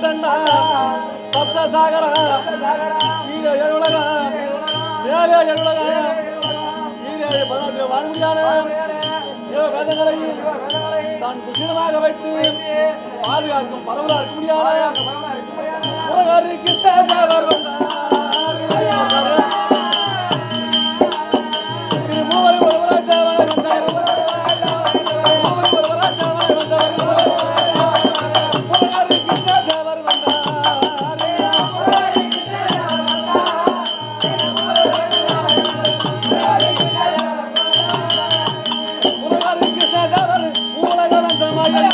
தண்டா சப்த சாகர ஈர எழுலகம் மேலே எழுலகம் ஈர பதார்த்த வாழ முடியாத வேதங்களை தான் குஷிதமாக வைத்து பாதுகாக்கும் பரவலா இருக்க முடியாத முருகரி கிருஷ்ணதேவர் வந்தார் மூவர் ஒருவராய் தேவனை வந்தார் மூவர் ஒருவராய் தேவனை வந்தார் முருகரி கிருஷ்ணதேவர் வந்தார் முருகரி கிருஷ்ணதேவர் மூலகலந்தமாய்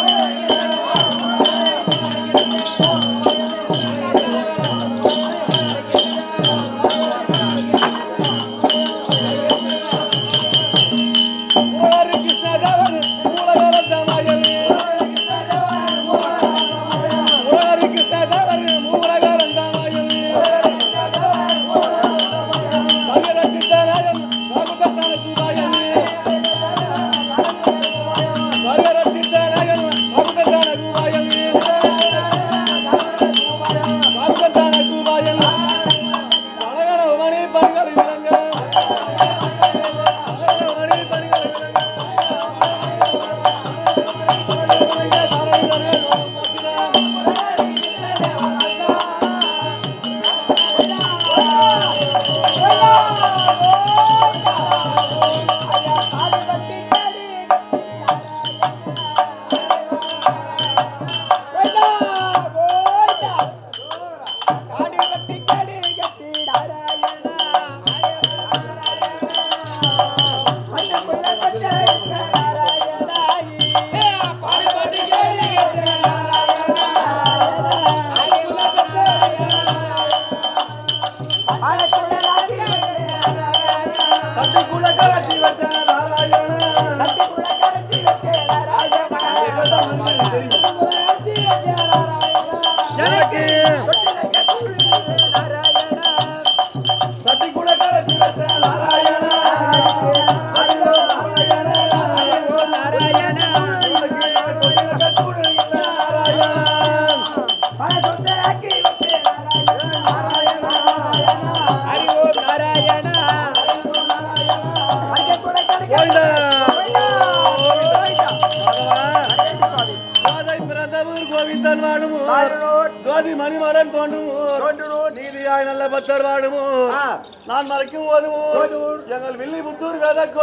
நீதியாய் நல்ல பக்தர் வாடுமோ நான் மறைக்கும் போதும் எங்கள் வில்லிபுத்தூர்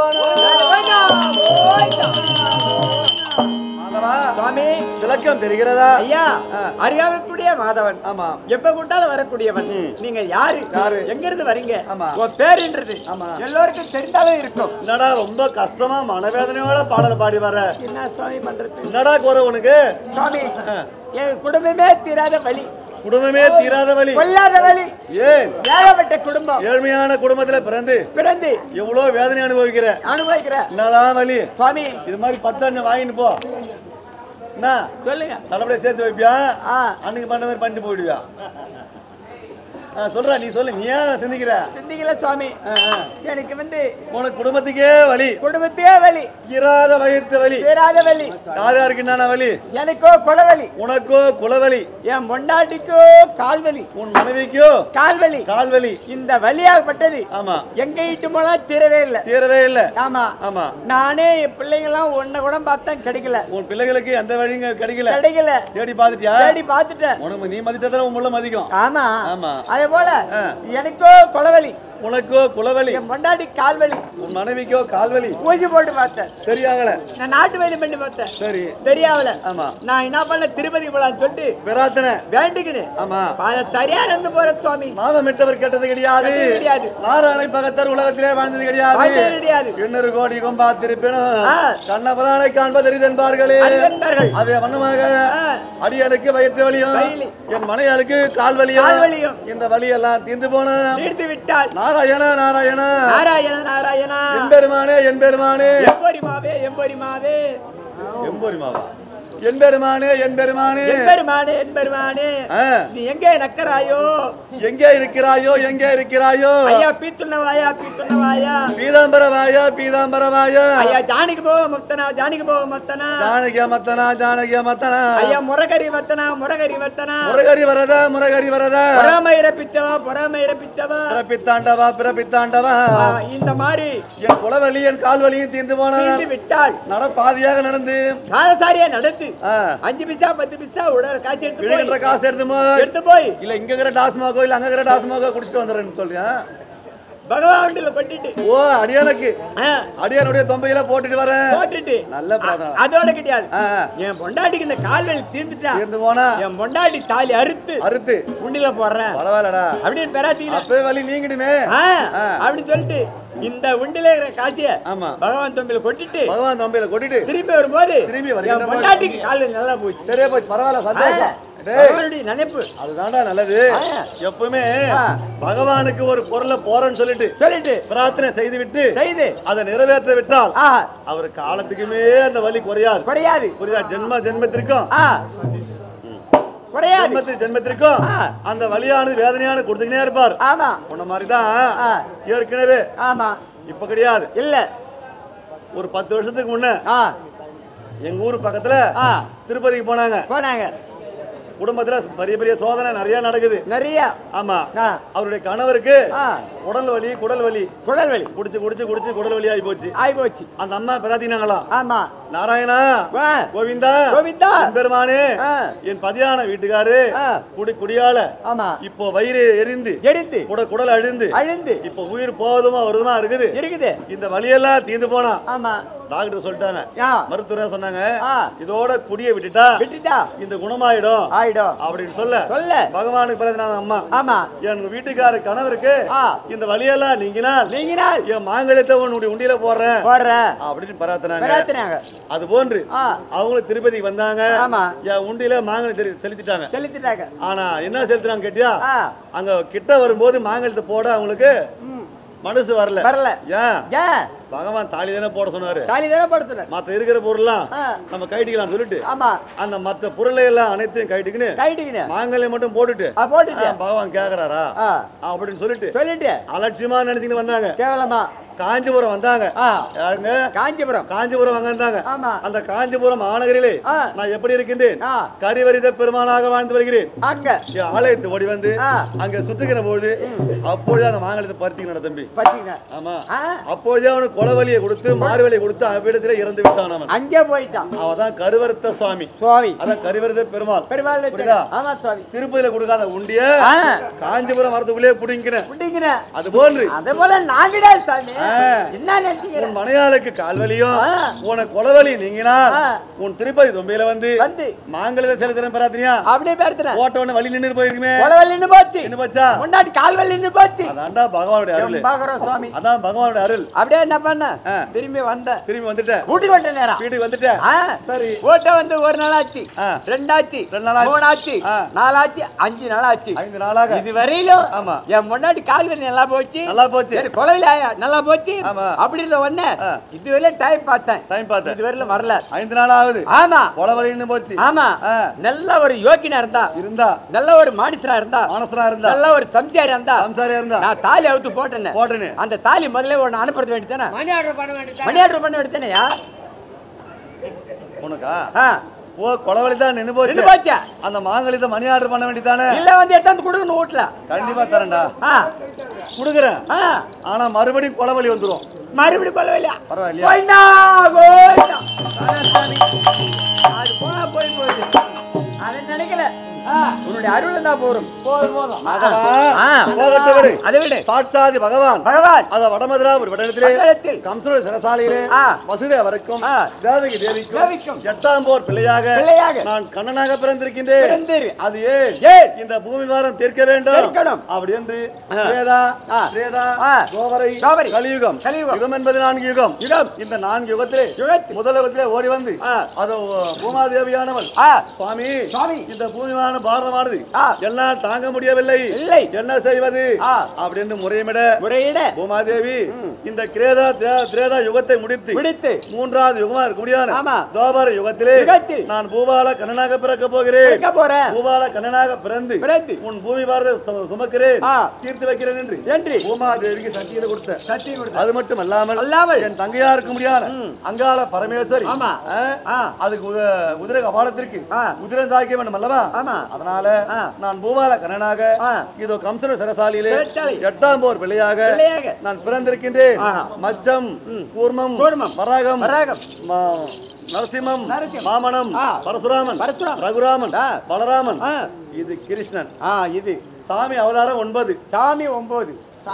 விளக்கம் தெரிகிறதா ஐயா? அறியாமக்கூடிய மாதவன். ஆமா. எப்ப கூட்டாலும் வரக்கூடியவன். நீங்க யாரு எங்க இருந்து வரீங்க? உன் பேருன்றது எல்லோருக்கும் தெரிந்தாலே இருக்கும். என்னடா ரொம்ப கஷ்டமா மனவேதனையோட பாடல் பாடி வர? என்ன சுவாமி பண்றது? என்னடா குறை உனக்கு? சுவாமி, என் குடும்பமே தீராத வலி. குடும்பமே தீராத வலி, கொல்லாத வலி. ஏன்? ஏகப்பட்ட குடும்பம். ஏழ்மையான குடும்பத்துல பிறந்து எவ்வளவு வேதனை அனுபவிக்கிற. என்னதான் வலி சுவாமி? இது மாதிரி 10 வாங்கிட்டு போ. என்ன சொல்லுங்க. நல்லபடியா சேர்த்து வைப்பியா? அன்னைக்கு பண்ண மாதிரி பண்ணிட்டு போயிடுவியா? சொல்ற, நீ சொல்லு. நீ ஏன் சிந்திக்கல சுவாமி? எனக்கு உனக்கு குடும்பத்துக்கே வலி. இராத வலி. யார் யாருக்கு என்ன வலி? எனக்கோ குலவலி. உனக்கோ குலவலி. என் பொண்டாட்டிக்கோ கால்வலி. உன் மனைவிக்கோ கால்வலி. இந்த வலியாகப்பட்டது ஆமா எங்க வீட்டு மூலம் தீரவே இல்ல. ஆமா ஆமா. நானே என் பிள்ளைங்க எல்லாம் ஒன்ன கூட பார்த்தா கிடைக்கல. உன் பிள்ளைகளுக்கு எந்த வழியும் கிடைக்கல. தேடி பாத்துட்டேன். உனக்கு நீ மதிச்சதால உன் முள்ள மதிக்கும். ஆமா ஆமா. அதே போல எனக்கோ குலவலி. உனக்கோ குலவலி. என் பொண்டாட்டி கால்வலி. உன் மனைவிக்கோ கால்வலி. ஊசி போட்டு பார்த்தேன், சரியாகல. நான் நாட்டு வைத்தியம் பண்ணி பார்த்தேன், சரி சரியாகல. ஆமா. நான் என்ன பண்ண, திருப்பதி போலாம் சொல்லிட்டு பிரார்த்தனை வேண்டிக்கினேன். ஆமா. சரியா இருந்து போற சுவாமி. மாதமிட்டவர் கேட்டது கிடையாது. நாராயணை பகத்தர் உலகத்திலே வாழ்ந்தது கிடையாது. 800 கோடி கொம்பா திருப்பினும் கண்ணபுரானை காண்பதறிதென்பார்களே. அதே வண்ணமாக அடியனுக்கு வயிற்று வலியும் என் மனையாருக்கு கால் வலியும் இந்த வலியெல்லாம் தீர்ந்து போன விட்டால் நாராயண நாராயண நாராயண நாராயணா எம்பெருமானே எம்பெருமானே எம்பெருமாவே எம்பெருமாவே எம்பெருமாவா என் பெருமானே என் பெருமானே என் பெருமானே என் பெருமானே நீ எங்கே நக்கறாயோ எங்கே இருக்கிறாயோ எங்கே இருக்கிறாயோ ஐயா பீத்துன்னவாயா பீத்துன்னவாயா பீதாம்பரவாயா பீதாம்பரவாயா ஐயா ஜானகி போ மத்தனா ஜானகி போ மத்தனா ஜானகிய மத்தனா ஜானகிய மத்தனா ஐயா முரகரி வத்தனா முரகரி வத்தனா முரகரி வரதா முரகரி வரதா பொறாமையிர பிச்சவா பிறப்பித்தாண்டவா பிறப்பித்தாண்டவா இந்த மாதிரி என் குலவலி என் கால்வலியும் தீர்ந்து போன விட்டால் பாதியாக நடந்து காலசாரியா நடந்து 5 பைசா 10 பைசா உடற காசு எடுத்து போய் இல்ல இங்க இருக்கிற டாஸ்மாகோ இல்ல அங்க இருக்கிற டாஸ்மாகோ குடிச்சிட்டு வந்துறேன்னு சொல்றியா பகவான்ல கொட்டிட்டு ஓ அடியானுக்கு அடியானுடைய தொம்பையில போட்டுட்டு வரேன் போட்டுட்டு நல்ல பிரார்த்தனை அதோட கிடையாது என் பொண்டாட்டிக்கு இந்த கால்வலி தீர்ந்துட்டா தீர்ந்து போனா என் பொண்டாட்டி தாலி அறுத்து உண்டில போடுறேன் பரவாயில்லடா அப்படின்னு பெறாதீங்க அப்பவே வலி நீங்கிடுமே அப்படின்னு சொல்லிட்டு இந்த உண்டில இருக்கிற காசிய பகவான் தொம்பில கொட்டிட்டு திரும்பி வரும்போது என் பொண்டாட்டிக்கு கால்வலி நல்லா போச்சு சரியா போச்சு பரவாயில்ல சந்தோஷம் நினைப்பு அதுதான்டா நல்லது எப்பவுமே பகவானுக்கு ஒரு பொருளை போறேன்னு சொல்லிட்டு பிரார்த்தனை செய்து அதை நிறைவேற்ற விட்டால் அவர் காலத்துக்குமே அந்த வலி குறையாது புரியுதா ஜென்மத்திற்கும் ஜென்மத்திற்கும் அந்த வலியானது வேதனையான கொடுத்துக்கினே இருப்பார் உன்ன மாதிரிதான் ஏற்கனவே இப்ப கிடையாது இல்ல ஒரு 10 வருஷத்துக்கு முன்ன எங்க ஊர் பக்கத்துல திருப்பதிக்கு போனாங்க குடும்பத்துல பெரிய பெரிய சோதனை நிறைய நடக்குது ஆமா அவருடைய கணவருக்கு குடல் வலி குடிச்சு குடல் வலி ஆகி போச்சு அந்த அம்மா பிரார்த்தினாங்களாம் நாராயணா கோவிந்தா பெருமானே என் பதியான வீட்டுக்காரு குடியால இப்போ வயிறு எரிந்து குடல் அழிந்து இப்போ உயிர் போவதுமா வருதுமா இருக்குது இந்த வலியெல்லாம் தீர்ந்து போனா டாக்டர் சொல்லிட்டாங்க மருத்துவர் சொன்னாங்க இதோட குடியை விட்டுட்டா இந்த குணமாயிடும் அப்படின்னு சொல்ல பகவானுக்கு பிறகு அம்மா என் வீட்டுக்கார கணவருக்கு இந்த வலியெல்லாம் நீங்கினால் என் மாங்கல்யத்தை உன்னுடைய உண்டியில போடுறேன் அப்படின்னு பிரார்த்தனாங்க அது போன்று அவங்களும் திருப்பதிக்கு வந்தாங்க என் உண்டியில மாங்கல்யம் செலுத்திட்டாங்க ஆனா என்ன செலுத்தினாங்க கேட்டியா அங்க கிட்ட வரும்போது மாங்கல்யத்தை போட அவங்களுக்கு மனசு வரல ஏன் பகவான் தாலி தானே போட சொன்னாரு மத்த இருக்கிற பொருள்லாம் நம்ம கைட்டிக்கலாம் சொல்லிட்டு அந்த மத்த பொருளை எல்லாம் அனைத்தையும் கைட்டிக்கின்னு மாங்கல்யம் மட்டும் போட்டுட்டு பகவான் கேக்குறாரா அப்படின்னு சொல்லிட்டு அலட்சியமா நினைச்சுட்டு வந்தாங்க கேவலமா காஞ்சிபுரம் வந்தாங்க யாருங்க காஞ்சிபுரம் வந்தாங்க அந்த காஞ்சிபுரம் மாநகரிலே நான் எப்படி இருக்கின்றேன் கரிவரித பெருமானாக வாழ்ந்து வருகிறேன் ஆலயத்தை ஓடி வந்து அங்க சுற்றுகிற பொழுது அப்பொழுது அந்த மாங்கல்யத்தை பருத்திக்கின தம்பி ஆமா அப்பொழுதே அவனுக்கு கொலவலியை கொடுத்து மார்வலியை கொடுத்து அவ்விடத்துல இறந்து விட்டான் அவன் அங்கே போயிட்டான் அவதான் கருவரத்த சுவாமி அதான் கரிவரித பெருமாள் திருப்பதியில கொடுக்காத உண்டிய காஞ்சிபுரம் வரதுக்குள்ளே புடிங்கின அது போல உன் மனையாளுக்கு கால்வலியும் உனக்கு கொலவலி நீங்கினால் உன் திருப்பதி தொம்பையில வந்து மாங்கல்யத்தை செலுத்துறேன் பிரார்த்தனையா அப்படியே பிரார்த்தனை ஓட்டவன வலி நின்னு போயிருக்குமே கொலவலி நின்னு போச்சா முன்னாடி கால்வலி நின்னு போச்சு அதான்டா பகவானுடைய அருள் சுவாமி அதான் பகவானுடைய அருள் அப்படியே என்ன பண்ண திரும்பி வந்துட்டேன் வீட்டுக்கு வந்துட்டேன் சரி ஓட்ட வந்து ஒரு நாள் ஆச்சு 2 ஆச்சு 3 ஆச்சு 4 ஆச்சு 5 நாள் ஆச்சு 5 நாளாக இது வரையிலும் என் முன்னாடி கால்வலி நல்லா போச்சு கொலவலி நல்லா போச்சு அப்படி இருந்த உடனே இதுவரை டைம் பார்த்தேன் இதுவரையில வரல 5 நாள் ஆகுது ஆமா கொலவலின்னு போச்சு ஆமா நல்ல ஒரு யோகினா இருந்தா நல்ல ஒரு மனுஷனா இருந்தா நல்ல ஒரு சம்சாரியா இருந்தா நான் தாலி அவுத்து போட்டேன் அந்த தாலி முதல்ல ஒன்னு அனுப்புறது வேண்டியதானே மணி ஆர்டர் பண்ண வேண்டியதானே உனக்கா ஓ கொலவலி தான் நின்னு போச்சு அந்த மாங்கல்யத்தை மணி ஆர்டர் பண்ண வேண்டியதானே இல்ல வந்து எடுத்து கொடுக்கணும் வீட்ல கண்டிப்பா தரேன்டா குடுக்குறேன் ஆனா மறுபடியும் கொலவலி வந்துரும் மறுபடியும் கொலவலியா பரவாயில்லையா அது போய் அதை நினைக்கல உன்னுடைய அருள் தான் போதும் அதை விட சாட்சாதி பகவான் அத வடமதுரா ஒரு வடத்தில் கம்சனுடைய சிரசாலையிலே வசுதேவர் வரைக்கும் தேவகி தேவிக்கும் 8ஆம் போர் பிள்ளையாக நான் கண்ணனாக பிறந்திருக்கின்றேன் அது ஏன் இந்த பூமி வாரம் தீர்க்க வேண்டும் அப்படி என்று கோவரை கலியுகம் என்பது 4 யுகம் இந்த 4 யுகத்திலே முதல் யுகத்திலே ஓடி வந்து அது பூமாதேவியானவள் சுவாமி இந்த பூமி வாரம் பாரதமானது எல்லாம் தாங்க முடியவில்லை, என்ன செய்வது அப்படின்னு முறையிட பூமாதேவி இந்த திரேதா யுகத்தை முடித்து மூன்றாவது யுகமா இருக்க முடியாது துவாபர யுகத்திலே நான் பூபால கண்ணனாக பிறக்க போகிறேன். பூபால கண்ணனாக பிறந்து உன் பூமி பாரத சுமக்கிறேன், தீர்த்து வைக்கிறேன் என்று பூமாதேவிக்கு சத்தியத்தை கொடுத்த. அது மட்டும் அல்லாமல் என் தங்கையா இருக்க முடியாது அங்காள பரமேஸ்வரி அதுக்கு குதிரை கபாலத்திற்கு குதிரை சாய்க்க வேண்டும் அல்லவா? அதனால நான் பூபால கண்ணனாக இதோ கம்சன சரசாலியிலே 8ஆம் போர் பிள்ளையாக நான் பிறந்திருக்கின்றேன். மச்சம், கூர்மம், வராகம், நரசிம்மம், மாமனம், பரசுராமன், ரகுராமன், பலராமன், இது கிருஷ்ணன். இது சாமி அவதாரம் 9. சாமி 9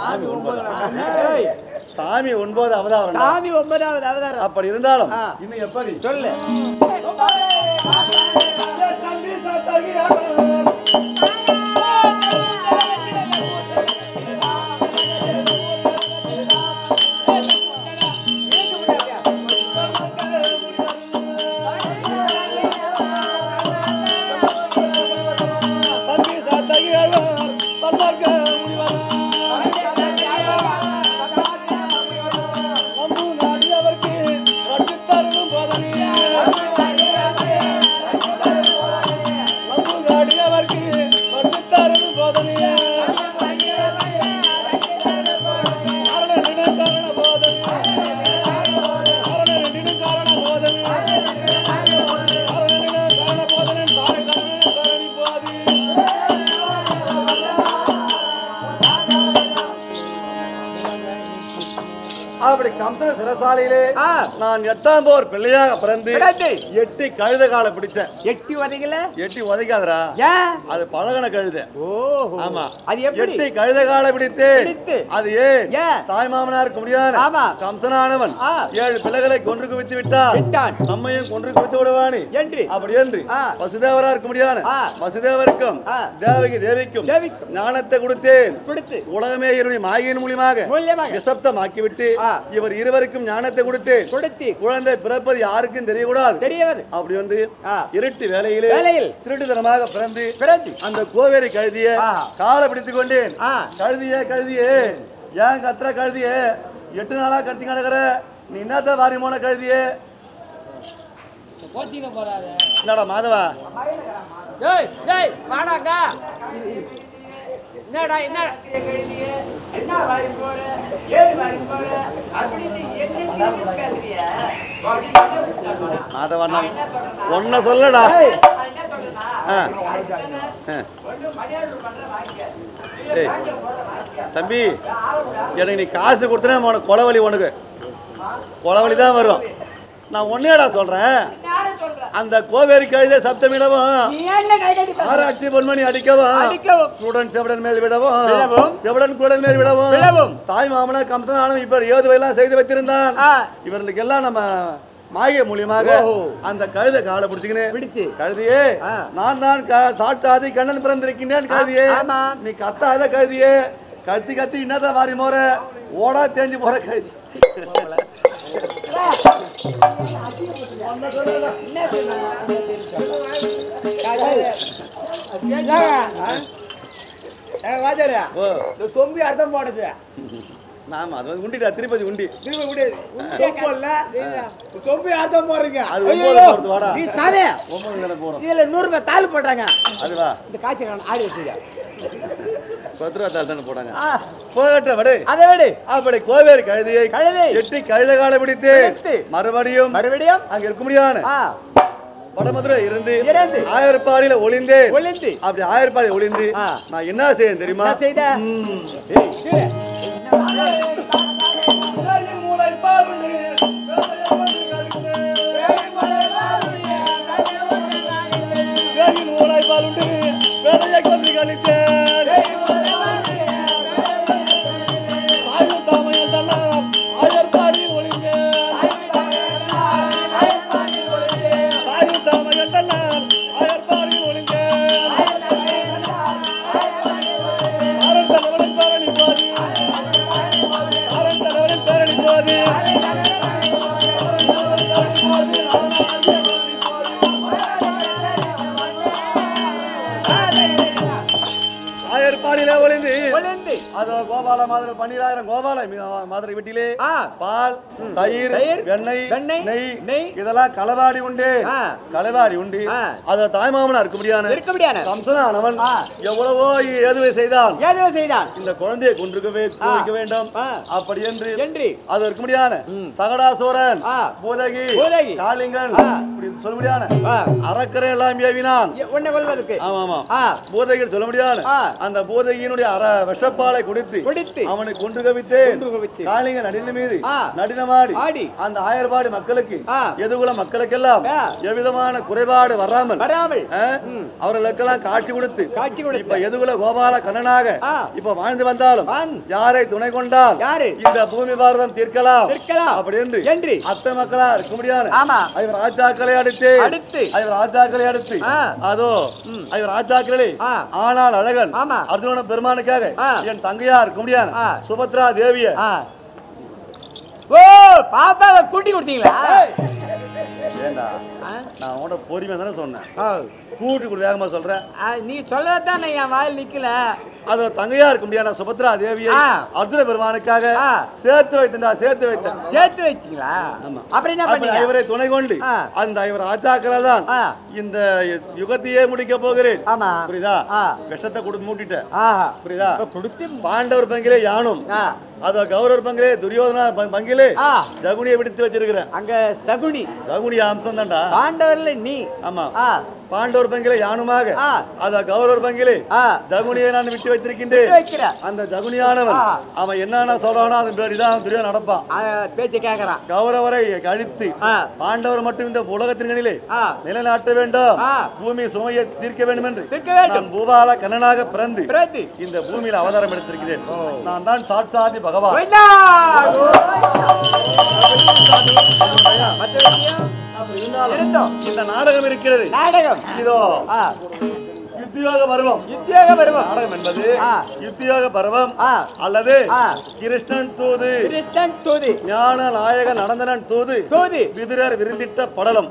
அவதாரம். சாமி 9வது அவதாரம். அப்படி இருந்தாலும் இன்னும் எப்படி சொல்லு. அப்படி கம்சன சிரசாலையிலே நான் 8ஆம் போர் பிள்ளையாக பிறந்து 8 கழுத காலை பிடிச்சேன். 8 உதைக்காதரா, அது பழகன கழுத. ஆமா, அது எப்படி 8 கழுத காலை பிடித்து அது ஏன் தாய் மாமனாருக்கு முடியாது கம்சனானவன் 7 பிள்ளைகளை கொன்று குவித்து விட்டான், நம்மையும் கொன்று குவித்து விடுவானி அப்படி என்று வசுதேவரா இருக்க முடியாது வசுதேவருக்கும் தேவிக்கும் ஞானத்தை கொடுத்தேன். உலகமே இருடைய மாயின் மூலியமாக நிசப்தமாக்கிவிட்டு இவர் இருவருக்கும் ஞானத்தை கொடுத்து குழந்தை பிறப்பது யாருக்கும் தெரியக்கூடாது அப்படி வந்து இருட்டு வேலையில் திருட்டுத்தனமாக பிறந்து அந்த கோவேரி கழுதிய காலை பிடித்துக் கொண்டேன். கழுதியே ஏன் கத்திர கழுதியே 8 நாளா கத்தி கிடக்குற, நீ என்னத்த வாரி போன கழுதியே? என்னடா மாதவா, மாதவண்ணா ஒன்ன சொல்லடா. தம்பி எனக்கு நீ காசு கொடுத்தனா உனக்கு கொலவழி தான் வரும். நான் ஒன்னேடா சொல்றேன், அந்த கோவேரி கழுதை சப்தமிடவும் ஆராய்ச்சி பொன்மணி அடிக்கவும் சூடன் செவடன் மேல் விடவும் செவடன் குடன் மேல் விடவும் தாய் மாமனார் கம்சனானும் இப்ப ஏதுவையெல்லாம் செய்து வைத்திருந்தான். இவர்களுக்கு எல்லாம் நம்ம மாய மூலியமாக அந்த கழுதை காலை பிடிச்சுக்கின்னு கழுதியே நான் சாட்சாதி கண்ணன் பிறந்திருக்கின்றேன். கழுதியே நீ கத்தாத கழுதியே, கத்தி என்னதான் வாரி மோற ஓடா தேஞ்சு போற கழுதி. சொம்பி அர்த்தம் போடுது. நாம அது உண்டிடா திருப்பதி உண்டி சொம்பி அர்த்தம் போடுறீங்க. அது 9 வாடா நீ சாவே 9 தான போறோம். இதுல 100 ரூபாய் தாள் போட்டாங்க. அதுவா இந்த காட்சி ஆடி வச்சிருக்க 10 ரூபாய் தாள் தான போட்டாங்க. போகட்டும் வடு அதை விடு. அப்படி கோவேரி கழுதியை 8 கழுத காலை பிடித்து மறுபடியும் அங்க இருக்க முடியாது வடமதுரை இருந்து ஆயர்பாடியில ஒளிந்தேன். அப்படி ஆயர்பாடி ஒளிந்து நான் என்ன செய்ய தெரியுமா? கோபால மாதிரி 12,000 கோபால மாதிரி வீட்டிலே பால் தயிர் வெண்ணெய் நெய் இதெல்லாம் களவாடி உண்டு களவாடி உண்டு அத தாய்மாமனா இருக்க முடியாது கம்சனானவன் எவ்வளவோ ஏதுவை செய்தான் இந்த குழந்தையை கொண்டிருக்க வேண்டும் அப்படி என்று அது இருக்க முடியாது சகடாசுரன் பூதகி காளிங்கன் சொல்ல முடியாது அறக்கரை எல்லாம் ஏவினான் ஆமா பூதகி சொல்ல முடியாது அந்த பூதகியினுடைய விஷப்பாலை குடித்து அவனை கொன்று கவித்து காளிங்க நடின மீது நடினமாடி அந்த ஆயர்பாடி மக்களுக்கு எதுகுல மக்களுக்கெல்லாம் எவ்விதமான குறைபாடு வராமல் அவர்களுக்கெல்லாம் காட்சி கொடுத்து இப்ப எதுகுல கோபால கண்ணனாக இப்ப வாழ்ந்து வந்தாலும் யாரை துணை கொண்டால் இந்த பூமி பாரதம் தீர்க்கலாம் அப்படி என்று அத்த மக்களா இருக்க முடியாது ஐவர் ராஜாக்களை அடுத்து அதோ ஐவர் ராஜாக்களே ஆனால் அழகன் அர்ஜுன பெருமானுக்காக என் தங்கையா இருக்க முடியாது சுபத்ரா தேவிய ஓ பாப்பாவை கூட்டி கொடுத்தீங்களா ஏண்டா நான் உன்ட பொறுமையா தானே சொன்னேன் கூட்டி கொடுத்து வேகமா சொல்றேன் நீ சொல்லதான் என் வாயில் நிக்கல அது தங்கையா இருக்க முடியாது சுபத்ரா தேவியை அர்ஜுன பெருமானுக்காக சேர்த்து வச்சீங்களா அப்புறம் என்ன பண்ணீங்க இவரை துணை கொண்டு அந்த இவர் ராஜாக்களால் தான் இந்த யுகத்தையே முடிக்க போகிறேன் புரியுதா விஷத்தை கொடுத்து மூட்டிட்டேன் புரியுதா பாண்டவர் பங்கிலே யானும் அத கௌரவர் பங்கிலே துரியோதனா பங்கிலே ஜகுனியை விடுத்து வச்சிருக்கிறேன் அங்க சகுனி அம்சம் தான்டா பாண்டவர்ல நீ ஆமா பாண்டவர் பங்கிலே யானுமாக அத கௌரவர் பங்கிலே ஜகுனியை நான் விட்டு வைத்திருக்கின்றேன் அந்த ஜகுனியானவன் அவன் என்னன்னா சொல்றானோ அதன் பேரிதான் துரியோதனன் நடப்பான் பேச்சு கேட்கறான் கௌரவரை அழித்து பாண்டவர் மட்டும் இந்த உலகத்தின்களிலே நிலைநாட்ட வேண்டும் பூமி சுமையை தீர்க்க வேண்டும் என்று நான் பூபால கண்ணனாக பிறந்து இந்த பூமியில அவதாரம் எடுத்திருக்கிறேன் நான் தான் சாட்சாதி பகவான் இந்த நாடகம் இருக்கிறது இதோ யுத்தியோக பருவம் நாடகம் என்பது யுத்தியோக பருவம் அல்லது கிருஷ்ணன் தூது ஞான நாயக நடந்தனன் தூது விதுரர் விருந்திட்ட படலம்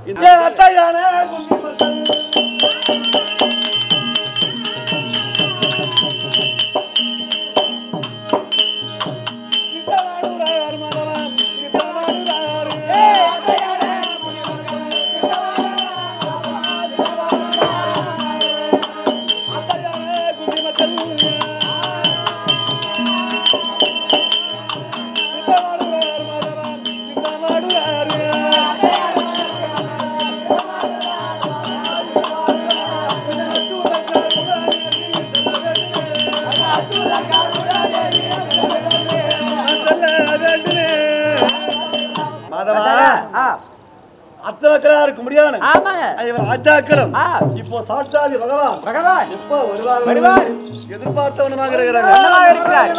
அத்தவக்கலா இருக்க முடியாது ராஜாக்களும் இப்போ சாட்சாதி பகவான் எப்போ வருவார் எதிர்பார்த்தவனமாக இருக்கிறாங்க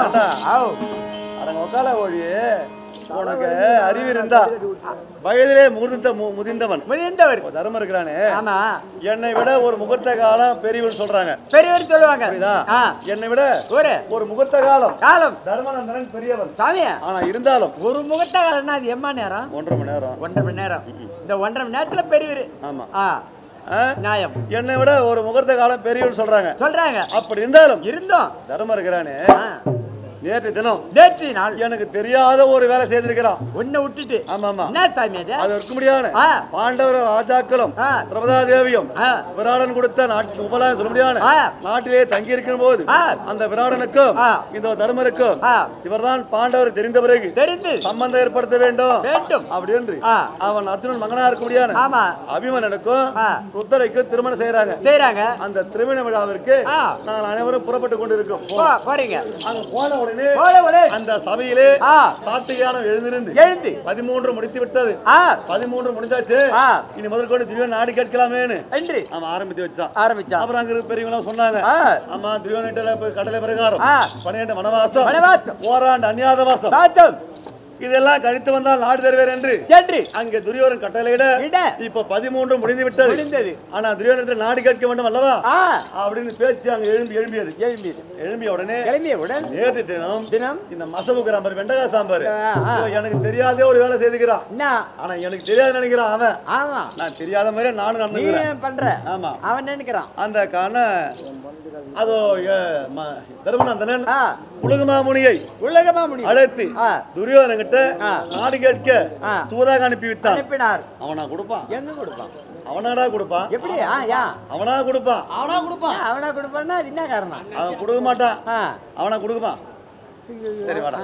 உனக்கு அறிவு இருந்தா வயதிலே முதிர்ந்தவன் தர்மம் இருக்கிறானே என்னை விட ஒரு முகூர்த்த காலம் பெரியவர் சொல்றாங்க என்னை விட ஒரு முகூர்த்த காலம் தர்மநந்தனன் பெரியவன் ஆனா இருந்தாலும் ஒரு முகூர்த்த காலம்னா அது எம்மா நேரம் 1.5 மணி நேரம் இந்த 1.5 மணி நேரத்துல பெரியவர் ஆமா நியாயம் என்னை விட ஒரு முகூர்த்த காலம் பெரியவர் சொல்றாங்க அப்படி இருந்தோம் தர்மம் இருக்கிறானே நேற்று நாள் எனக்கு தெரியாத ஒரு வேலை செய்திருக்கிறான் உன்னை விட்டுட்டு அது இருக்க முடியாது பாண்டவர் ராஜாக்களும் பிரபதா தேவியும் விராடன் கொடுத்த உபலாயம் சொல்ல முடியாது நாட்டிலே தங்கி இருக்கும் போது அந்த விராடனுக்கும் இந்த தர்மருக்கும் இவர்தான் பாண்டவர் தெரிந்த பிறகு சம்பந்தம் ஏற்படுத்த வேண்டும் அப்படி என்று அவன் அர்ஜுனன் மகனா இருக்க முடியாது அபிமன்யனுக்கும் ருத்தரைக்கும் திருமணம் செய்யறாங்க அந்த திருமண விழாவிற்கு நாங்கள் அனைவரும் புறப்பட்டு கொண்டு இருக்கோம் அங்க போன அந்த சபையிலே சாத்தியானம் எழுந்து 13 முடித்து விட்டது 13 முடிஞ்சாச்சு இனி முதல் கொண்டு துரியோதனன் நாடி கேட்கலாமேன்னு அவன் ஆரம்பித்து வச்சான் அப்புறம் அங்க பெரியவங்க சொன்னாங்க ஆமா துரியோதனன் கடலை பிரகாரம் 12 வனவாசம் ஓராண்டு அந்நியாத வாசம் இதெல்லாம் கழித்து வந்தால் நாடு தருவேன் என்று அங்கே துரியோதனன் கட்டளையிட இப்ப 13 முடிந்து விட்டது. ஆனா துரியோதனன் நாடு கேட்க வேண்டும் அல்லவா அப்படின்னு பேச்சு அங்க எழும்பிய உடனே நேற்று தினம் இந்த மசபு கிராமர் வெண்டகா சாம்பார் எனக்கு தெரியாதே ஒரு வேலை செய்துக்கிறான். ஆனா எனக்கு தெரியாது நினைக்கிறான் அவன். நான் தெரியாத மாதிரி நானும் நடந்துக்கிறேன் பண்றேன். ஆமா அவன் நினைக்கிறான். அந்த காண அதோ தர்மநந்தனன் உலகமாமுனியை அழைத்து துரியோதனன் கிட்ட நாடு கேட்க தூதாக அனுப்பி விட்டான். அவனா கொடுப்பான். எங்க கொடுப்பான்? அவனாடா கொடுப்பான். எப்படி? அவனா கொடுப்பான். அவனா கொடுப்பான்னா என்ன காரணம்? அவன் கொடுக்க மாட்டான். அவனா கொடுப்பான். சரி வாடா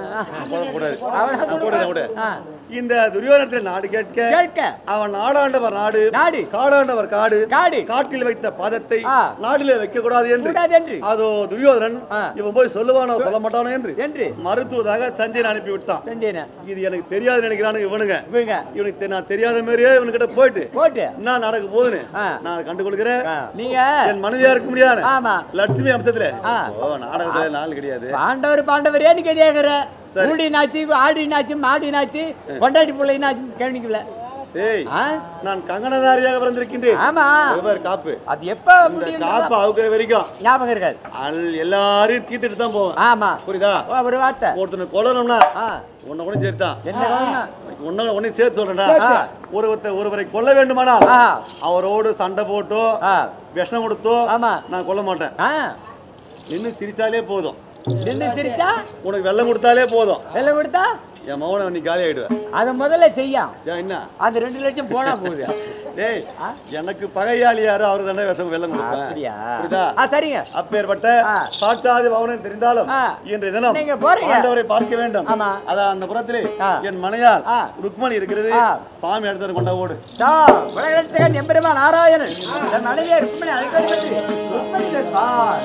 இந்த துரியோதனன் நாடு கேட்க அவன் நாடாண்டவர் நாடு காடாண்டவர் காடு காட்டில் வைத்த பாதத்தை நாட்டிலே வைக்க கூடாது என்று அதோ துரியோதனன் இவன் போய் சொல்லுவானோ சொல்ல மாட்டானோ என்று மருத்துவதாக சஞ்சயன் அனுப்பி விட்டான். இது எனக்கு தெரியாது நினைக்கிறானுங்க இவனுக்கு நான் தெரியாத மாதிரியே இவனுக்கிட்ட போயிட்டு என்ன நடக்க போகுதுன்னு நான் கண்டு கொடுக்கிறேன். நீங்க என் மனைவியா இருக்க முடியாது லட்சுமி அம்சத்துல நாடகத்துல நாள் கிடையாது. பாண்டவர் கேக்குற ஊடினாச்சு ஆடினாச்சு மாடினாச்சு கொண்டாடி பிள்ளைனாச்சு கவனிக்கல. நான் கங்கணதாரியாக பிறந்திருக்கின்றேன். ஆமா காப்பு அது எப்ப காப்பு அவுக்கிற வரைக்கும் ஞாபகம் இருக்காது. எல்லாரையும் தீத்துட்டு தான் போவேன். ஆமா புரியுதா? ஒரு வார்த்தை ஒருத்தனை கொல்லணும்னா உன்னை கூட சேர்த்தான் உன்னை சேர்த்து சொல்றேன்டா. ஒருவரை கொல்ல வேண்டுமானால் அவரோடு சண்டை போட்டோ விஷம் கொடுத்தோ நான் கொல்ல மாட்டேன். இன்னும் சிரிச்சாலே போதும். சிரிச்சா உனக்கு வெள்ளம் கொடுத்தாலே போதும். வெள்ளம் கொடுத்தா என் மௌன நீ காலி ஆயிடுவேன். அத முதல்ல செய்யும். என்ன அந்த 2 லட்சம் போனா போகுது. டேய் எனக்கு பகையாளி யாரோ அவரு தானே விஷம் வெள்ளம் கொடுப்பேன். அப்படியா? புரியுதா? சரிங்க. அப்பேர்பட்ட சாட்சாதி பவனன் தெரிந்தாலும் இன்றைய தினம் நீங்க ஆண்டவரை பார்க்க வேண்டும். அத அந்த புறத்திலே என் மனையால் ருக்மணி இருக்கிறது. சாமி எடுத்து கொண்ட ஓடு. உலகரட்சகன் எம்பெருமான் நாராயணன் தன் மனைவியை ருக்மணி அழைக்கிறது. ருக்மணி சேர்ப்பார்.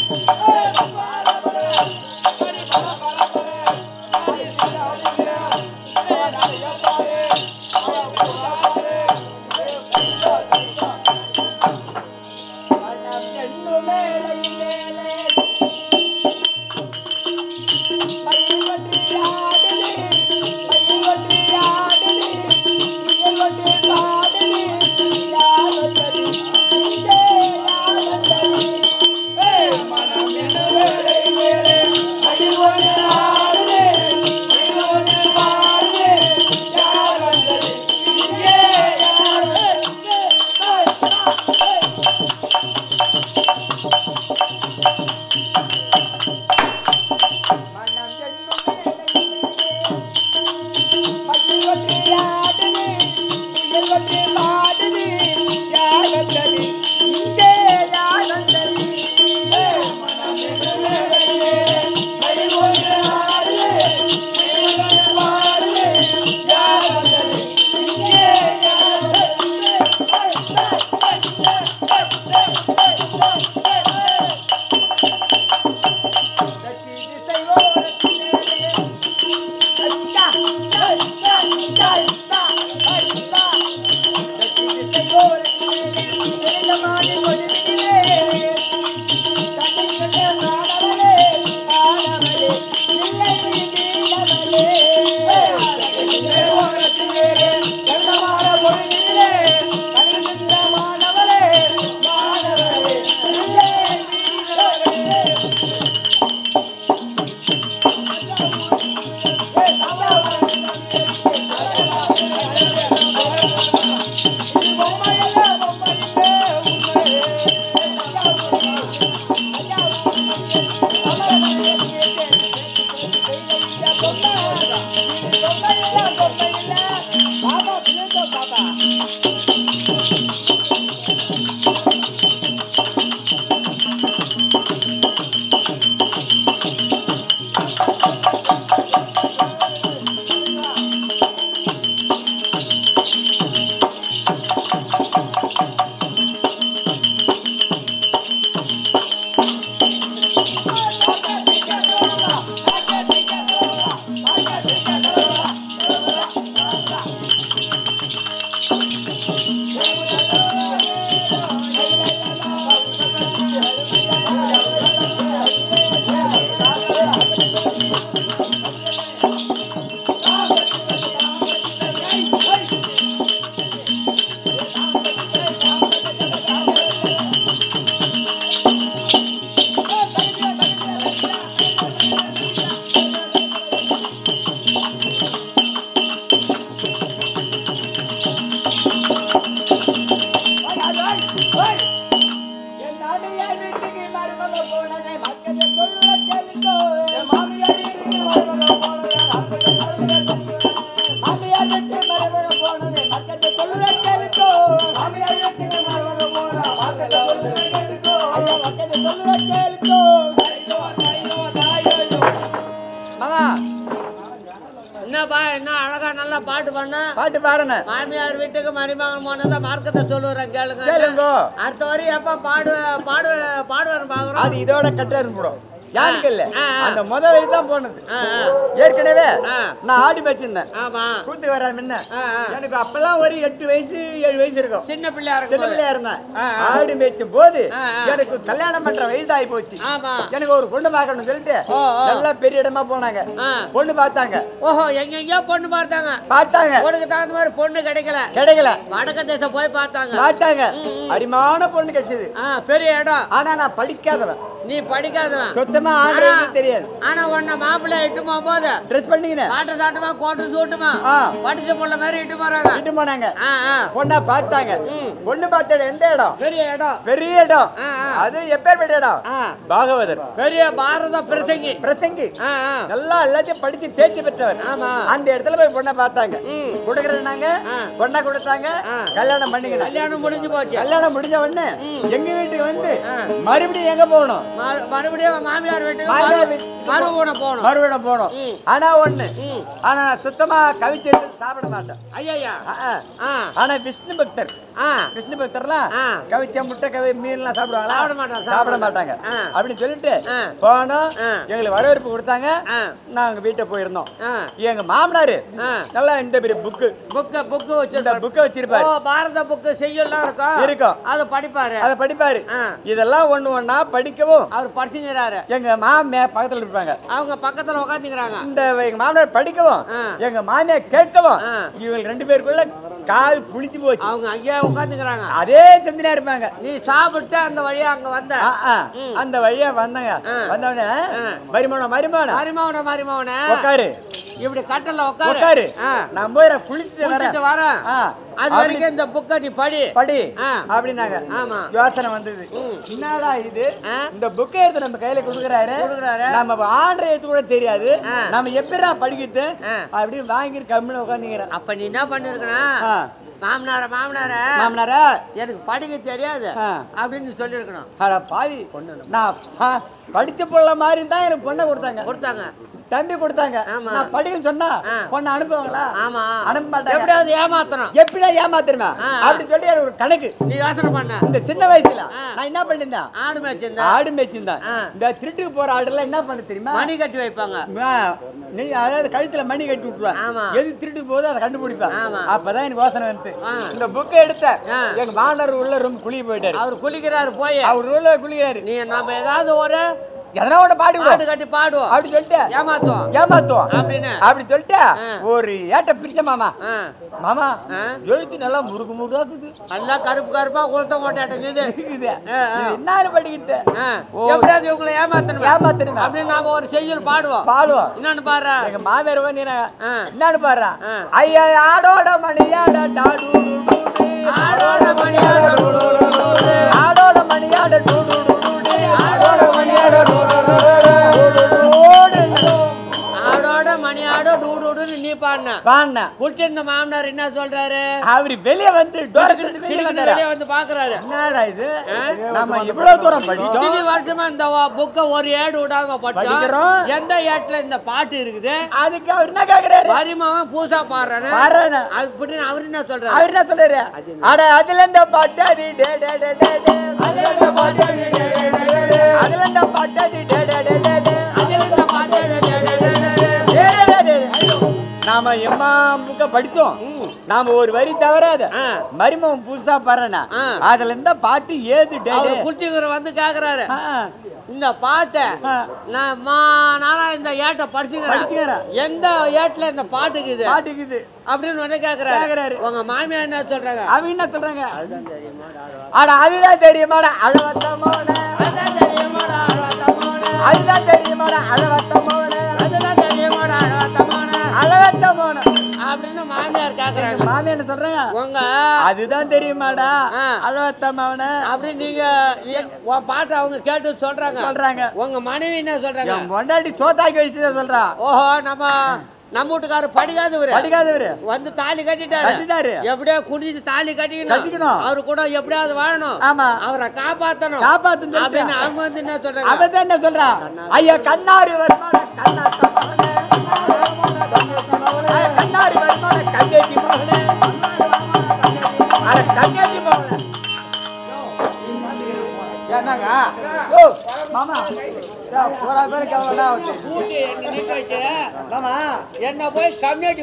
பாட்டு பாடணும். மாமியார் வீட்டுக்கு மருமகன் போனதா மார்க்கத்தை சொல்லுறேன் கேளுங்க. அடுத்த வரி எப்ப பாடுவார் பாக்குறோம். அது இதோட கட்ட இருப்போம். யாருக்கு இல்ல அந்த முதல் வரி தான் போனது. ஏற்கனவே நான் ஆடி வச்சிருந்தேன். கூத்து வர முன்ன எனக்கு அப்பெல்லாம் ஒரு 8 வயசு 7 வயசு இருக்கும். சின்ன பிள்ளையா இருந்தேன். ஆடி மேய்ச்சும் போது எனக்கு கல்யாணம் பண்ற வயசு ஆகி போச்சு. எனக்கு ஒரு பொண்ணு பார்க்கணும்னு சொல்லிட்டு நல்லா பெரிய இடமா போனாங்க. பொண்ணு பார்த்தாங்க. ஓஹோ எங்கெங்கயோ பொண்ணு பார்த்தாங்க. உனக்கு தகுந்த மாதிரி பொண்ணு கிடைக்கல. வடக்க தேசம் போய் பார்த்தாங்க. அருமையான பொண்ணு கிடைச்சது. பெரிய இடம். ஆனா நான் படிக்காதவன். நீ படிக்காதவன். சுத்தமா ஆடுறது தெரியாது. ஆனா உன்ன மாப்பிள்ளை இட்டு போகும்போது ட்ரெஸ் பண்ணிக்கினேன். பாட்டு சாட்டுமா கோட்டு சூட்டுமா படிச்ச பொண்ணு மாதிரி இட்டு போனாங்க. பொண்ணா பார்த்தாங்க. பொண்ணு பார்த்த எந்த இடம்? பெரிய இடம். அது எப்பேற்பட்ட இடம்? பாகவதர். பெரிய பாரத பிரசங்கி. நல்லா எல்லாத்தையும் படிச்சு தேர்ச்சி பெற்றவர். அந்த இடத்துல போய் பொண்ணை பார்த்தாங்க. கொடுக்கறாங்க. பொண்ணை கொடுத்தாங்க. கல்யாணம் பண்ணிக்கணும். கல்யாணம் முடிஞ்சு போச்சு. கல்யாணம் முடிஞ்ச உடனே எங்க வீட்டுக்கு வந்து மறுபடியும் எங்க போகணும்? மறுபடியும் மாமியார் வீட்டுக்கு மறுவிடம் போகணும். ஆனா ஒண்ணு, ஆனா சுத்தமா கவிச்சு சாப்பிட மாட்டேன். ஐயா ஆனா விஷ்ணு பக்தர் விஷ்ணு பக்தர்லாம் கவிச்ச முட்டை கவி மீன்லாம் சாப்பிடுவாங்களா? சாப்பிட மாட்டாங்க. அப்படின்னு சொல்லிட்டு போனோம். எங்களுக்கு வரவேற்பு கொடுத்தாங்க. நாங்க வீட்டை போயிருந்தோம். எங்க மாமனாரு நல்லா இந்த பெரிய புக்கு வச்சிருப்பாரு. பாரத புக்கு செய்யலாம் இருக்கும். அதை படிப்பாரு. இதெல்லாம் ஒண்ணு ஒண்ணா படிக்கவும் அவர் படிச்சுங்கிறாரு. எங்க மாமே பக்கத்துல இருப்பாங்க. அவங்க பக்கத்துல உட்காந்துக்கிறாங்க. இந்த எங்க மாமனார் படிக்கவும் எங்க மாமியா கேட்கவும் இவங்க 2 பேருக்குள்ள கால் புளிச்சு போச்சு. அவங்க அங்கேயே உட்காந்துக்கிறாங்க. அதே சிந்தனையா இருப்பாங்க. நீ சாப்பிட்டு அந்த வழியா அங்க வந்த அந்த வழியா வந்தாங்க. வந்தவனே மரிமோன உட்காரு, இப்படி கட்டல உட்காரு, நான் போய் குளிச்சுட்டு வரேன். அது வரைக்கும் இந்த புக்கை நீ படி அப்படின்னாங்க. யோசனை வந்தது, என்னடா இது இந்த புக்கை எடுத்து நம்ம கையில கொடுக்குறாரு, நம்ம ஆண்டரை எடுத்து கூட தெரியாது, நம்ம எப்படா படிக்கிறது அப்படின்னு வாங்கிட்டு கம்மியில உட்காந்துக்கிறேன். அப்ப நீ என்ன பண்ணிருக்கணும், மாமனார எனக்கு படிக்க தெரியாது அப்படின்னு சொல்லிருக்கணும். பாவி, நான் படிச்ச பொருள மாதிரி தான் எனக்கு பொண்ணை கொடுத்தாங்க. தம்பி கொடுத்தாங்க. நான் படிக்கன்னு சொன்னா பொண்ணை அனுப்புவாங்களா? அனுப்ப மாட்டாங்க. எப்படியா ஏமாத்தணுமா அப்படின்னு சொல்லி ஒரு கணக்கு நீ யோசனை பண்ண. இந்த சின்ன வயசுல நான் என்ன பண்ணிருந்தேன், ஆடு மேய்ச்சிருந்தேன். இந்த திருட்டுக்கு போற ஆடுலாம் என்ன பண்ண தெரியுமா, மணி கட்டி வைப்பாங்க. நீ அதாவது கழுத்துல மணி கட்டி விட்டுருவேன். எது திருட்டுக்கு போதோ அதை கண்டுபிடிப்பேன். அப்பதான் எனக்கு யோசனை வந்து இந்த புக்கை எடுத்த எங்க மாணவர் உள்ள ரொம்ப குளிக்க போயிட்டாரு. அவர் குளிக்கிறாரு, போய் அவர் உள்ள குளிக்கிறாரு. நீ நம்ம ஏதாவது ஒரு எதனா ஒண்ணு கட்டி பாடுவோம் அப்படி சொல்லிட்டு ஏமாத்துவோம் அப்படி சொல்லிட்டு ஒரு ஏட்ட பிரிச்ச மாமா எழுத்து நல்லா முறுக்கு நல்லா கருப்பா கொளுத்த மாட்டாட்டுங்குது. என்ன படிக்கிட்டு எப்படியாவது இவங்களை ஏமாத்தணும் அப்படின்னு நாம ஒரு செய்யுள் பாடுவோம். என்னன்னு பாரு, எங்க மாமியார் வந்து என்னன்னு பாரு, ஐயா ஆடோட மணியாட ஆடோட மணியாட நீ பாடின குளிச்சிருந்த மாமனார் என்ன சொல்றாரு, அவரு வெளியே வந்து வெளியே வந்து பாக்குறாரு. என்னடா இது, நம்ம இவ்வளவு தூரம் படிச்சோம், வருஷமா இந்த புக்க ஒரு ஏடு விடாம படிக்கிறோம். எந்த ஏட்ல இந்த பாட்டு இருக்குது, அதுக்கு அவர் என்ன கேக்குறாரு, வரிமாவன் பூசா பாடுறாரு. அது அவர் என்ன சொல்றாரு, அட அதுல இந்த பாட்டு நாம எம்மா புக்க படிச்சோம். நாம ஒரு வரி தவறாத மரிமம் புதுசா பாருனா அதுல இருந்த பாட்டு ஏது குளிச்சுக்கிற வந்து கேக்குறாரு. இந்த பாட்டை நானா இந்த ஏட்டை படிச்சுக்கிறேன், எந்த ஏட்ல இந்த பாட்டுக்குது அப்படின்னு வந்து கேக்குறாரு. உங்க மாமியா என்ன சொல்றாங்க, அவங்க என்ன சொல்றாங்க, அட அதுதான் தெரியுமாடா அழவத்தமோன, அதுதான் தெரியுமாடா அழவத்தமோன அப்படின்னு மாமியார் கேக்குறாங்க. மாமியார் என்ன சொல்றாங்க, உங்க அதுதான் தெரியுமாடா அழவத்தமோன அப்படின்னு நீங்க பாட்டு அவங்க கேட்டு சொல்றாங்க. உங்க மனைவி என்ன சொல்றாங்க, பொண்டாட்டி சோத்தாக்கி வச்சு சொல்றா. ஓஹோ, நம்ம வீட்டுக்காரரு படிக்காதவரு வந்து தாலி கட்டிட்டாரு. எப்படியா குடிச்சு தாலி கட்டிக்கணும், அவரு கூட எப்படியாவது வாழணும், அவரை காப்பாத்தணும் அப்படின்னு அவங்க வந்து என்ன சொல்றாங்க, அவதான் என்ன சொல்றா, ஐயா கண்ணாரி வருமான கங்கேஜி மோகனே என்னங்க மாமா என்ன போய் கம்யூனிட்டி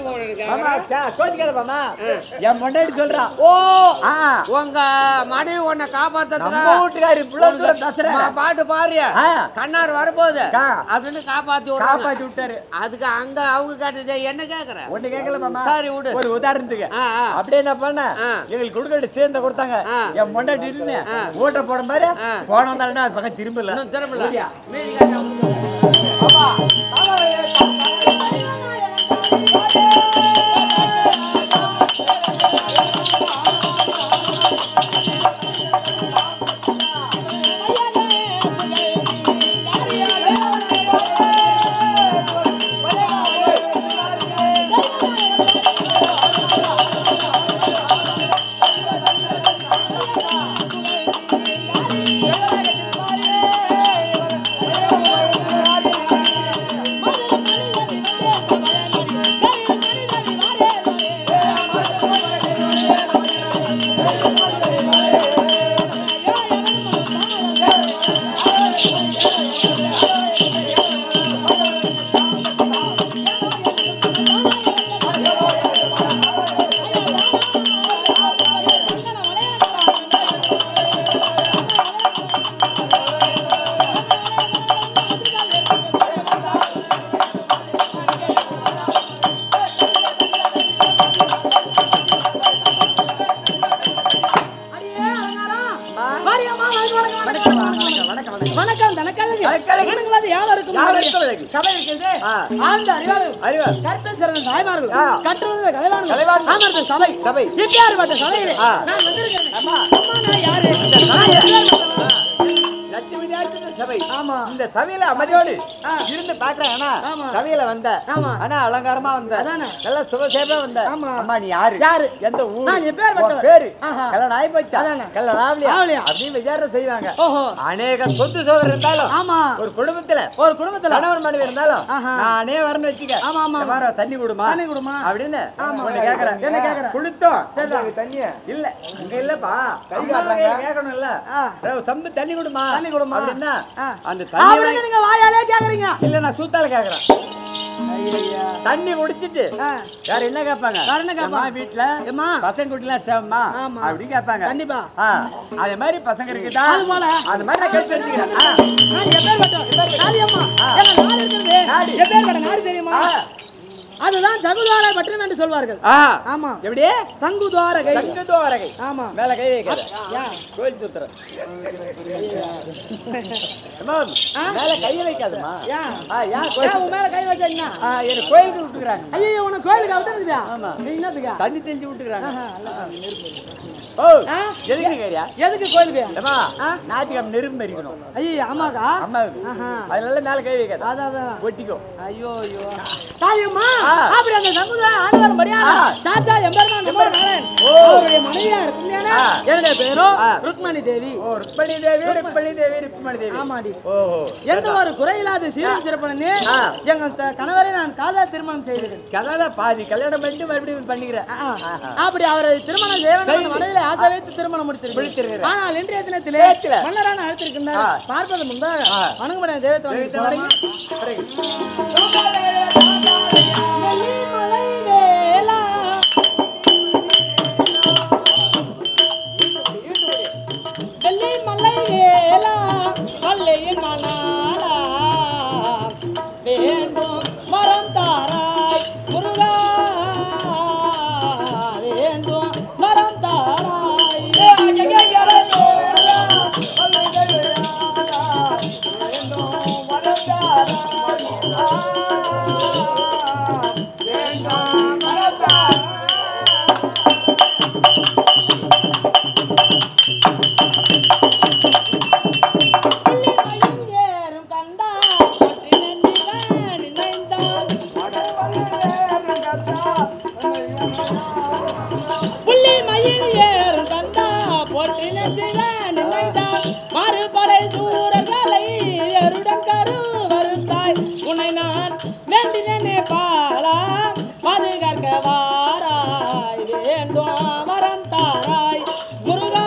என் முன்னாடி சொல்றான். ஓ, உங்க மனைவி உன்னை காப்பாத்துறா பாட்டு பாரு, கண்ணார் வரப்போகுது அப்படின்னு காப்பாத்தி விட்டாரு. அதுக்கு அங்க அவங்க கேட்டது என்ன கேக்குற, ஒண்ணு கேட்கல மாமா. சரி விடு, ஒரு உதாரணத்துக்கு அப்படியே என்ன பண்ண, எங்களுக்கு கொடுக்க சேர்ந்த கொடுத்தாங்க. என் முன்னாடி ஓட்ட போட மாதிரி போன வந்தாருன்னா அது பக்கம் திரும்பல. வணக்கம் தனக்கழகு வணங்குவது யாவருக்கும் சபை இருக்கிறது ஆழ்ந்த அறிவாளர் கற்பனை சிறந்த தாய்மார்கள் கற்றுள்ள கலைவான்கள் அமர்ந்த சபை இப்படியாற்பட்ட சபையிலே நான் வந்திருக்கிறேன். அம்மா நான் யாரு? லட்சுமி சபை. ஆமா இந்த சபையில அமைதியோடு இருந்து பாக்குறேன். சபையில வந்த ஆனா அலங்காரமா வந்த நல்ல சுபசேபா வந்த. அம்மா நீ யாரு? எந்த ஊர்? பேரு கல்யாணம் ஆகி போச்சா? கல்யாணம் ஆகலையா அப்படின்னு விசாரணை செய்வாங்க. அநேக சொத்து சோதரர் இருந்தாலும் ஒரு குடும்பத்துல கணவர் மனைவி இருந்தாலும் நானே வரணும் வச்சுக்க. தண்ணி கொடுமா அப்படின்னு கேக்குறேன். கொடுத்தோம் தண்ணிய இல்ல இங்க இல்லப்பா கேட்கணும் இல்ல சம்பு தண்ணி கொடுமா அப்படின்னா அந்த தண்ணி நீங்க வாயாலே கேக்குறீங்க இல்ல நான் சூத்தால கேக்குறேன். தண்ணி குடிச்சிட்டு வேற என்ன கேட்பாங்க? வீட்டுல பசங்க குட்டிலாம் சேவமா அப்படி கேட்பாங்க. கண்டிப்பா அதே மாதிரி பசங்க இருக்குதா அது மாதிரி நான் கேட்டு தெரியுமா? அதுதான் சங்குதுவாரை பட்டம் என்று சொல்வார்கள். ஆமா எப்படி? சங்குதுவாரகை. ஆமா மேல கை வைக்காத. கோயில் சுத்துற மேல கை வைக்காதமா? உன் மேல கை வச்சா என்ன கோயிலுக்கு விட்டுக்கிறாங்க. ஐயோ உனக்கு கோயிலுக்கு விட்டுருக்குதா? ஆமா என்னத்துக்கா? தண்ணி தெளிச்சு விட்டுக்கிறாங்க. ஓ எதுக்கு கோயிலுக்கு? ஞாயிற்றுக்கிழமை நெருப்பு மறிக்கணும். ஐயோ ஆமாக்கா அம்மாவுக்கு அதனால மேல கை வைக்காது. அதான் ஒட்டிக்கோ. ஐயோ ஐயோ தாயம்மா அப்படி அந்த சங்குதார ஆண்டவர் மரியாதை சாச்சா எம்பெருமான் நம்பர் நாராயண் அவருடைய மனைவியா இருக்கும்தானே? என்னுடைய பேரோ ருக்மணி தேவி. ஓ ருக்மணி தேவி. ஆமாடி. ஓஹோ எந்த ஒரு குறையில்லாத சீரும் சிறப்புன்னு எங்க கணவரை நான் காதல் திருமணம் செய்திருக்கேன். கதால பாதி கல்யாணம் பண்ணிட்டு மறுபடியும் பண்ணிக்கிறேன். அப்படி அவரை திருமணம் செய்ய மனதில் ஆசை வைத்து திருமணம் முடித்திருக்கிறேன். ஆனால் இன்றைய தினத்திலே மன்னரான அழைத்திருக்கின்றார். பார்ப்பது முன்பாக வணங்கப்பட தெய்வத்தை வேண்டும் மரம் தாராய் முருகா வேண்டும் மரம் தாராய் மறுபடை சூரர்களை எருடன் கரு வருத்தாய் உன்னை நான் வேண்டினே பாலா பாதுகாக்க வாராய் வேண்டும் மரம் தாராய் முருகா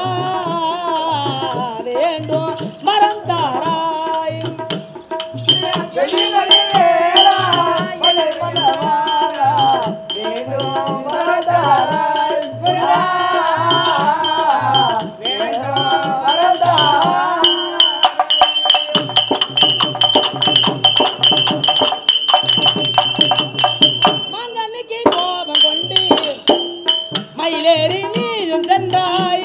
வேண்டும் மரம் தாராய் மங்கனுக்கு கோபம் கொண்டு மயிலேறி நீயும் சென்றாய்.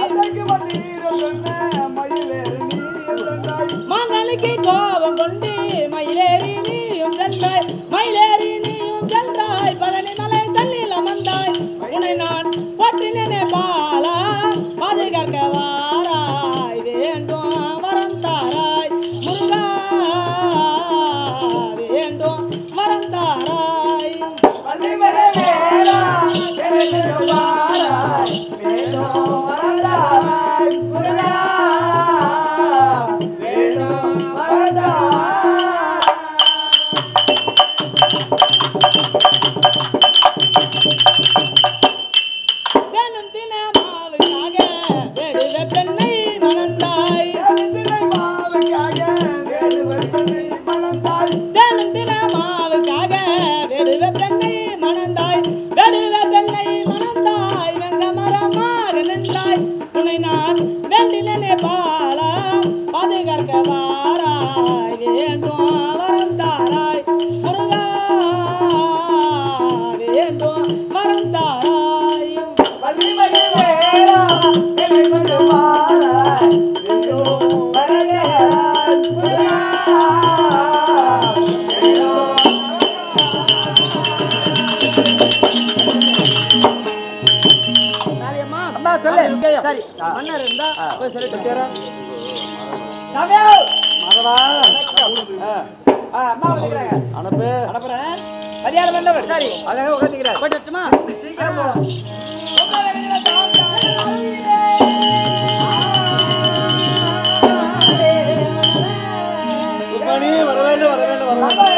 மங்கனுக்கு கோபம் கொண்டு மயிலேறி நீயும் சென்றாய். மயிலேறி நீயும் சென்றாய் பழனி மலை தள்ளில் அமர்ந்தாய். உன்னை நான் பட்டினே பாலா பாதுகாக்க வாராய் வேண்டும் மரம் தாராய் முருகா வேண்டும் மரம் தாராய் வேணும் தினமாவுக்காக வேடுவ பெண்ணை மணந்தாய். வேணும் தினமாவுக்காக வேடுவ பெண்ணை மணந்தாய். வேடுவ பெண்ணை மணந்தாய் வெங்க மரமாக நின்றாய். உன்னை நான் வேண்டினே பாலா பாதுகாக்க வாராய் வேண்டும் வரம் தாராய் முருகா வேண்டும் வரம் தாராய் வேணும் அனுப்பு அனுப்புறேன். அதிகாரம் வந்தவர். சரி அழகா உட்காந்துக்கிறார். போட்டுமா சீக்கிரம் போலாம். வர வேண்டும் வர வேண்டும் வர வேண்டும்.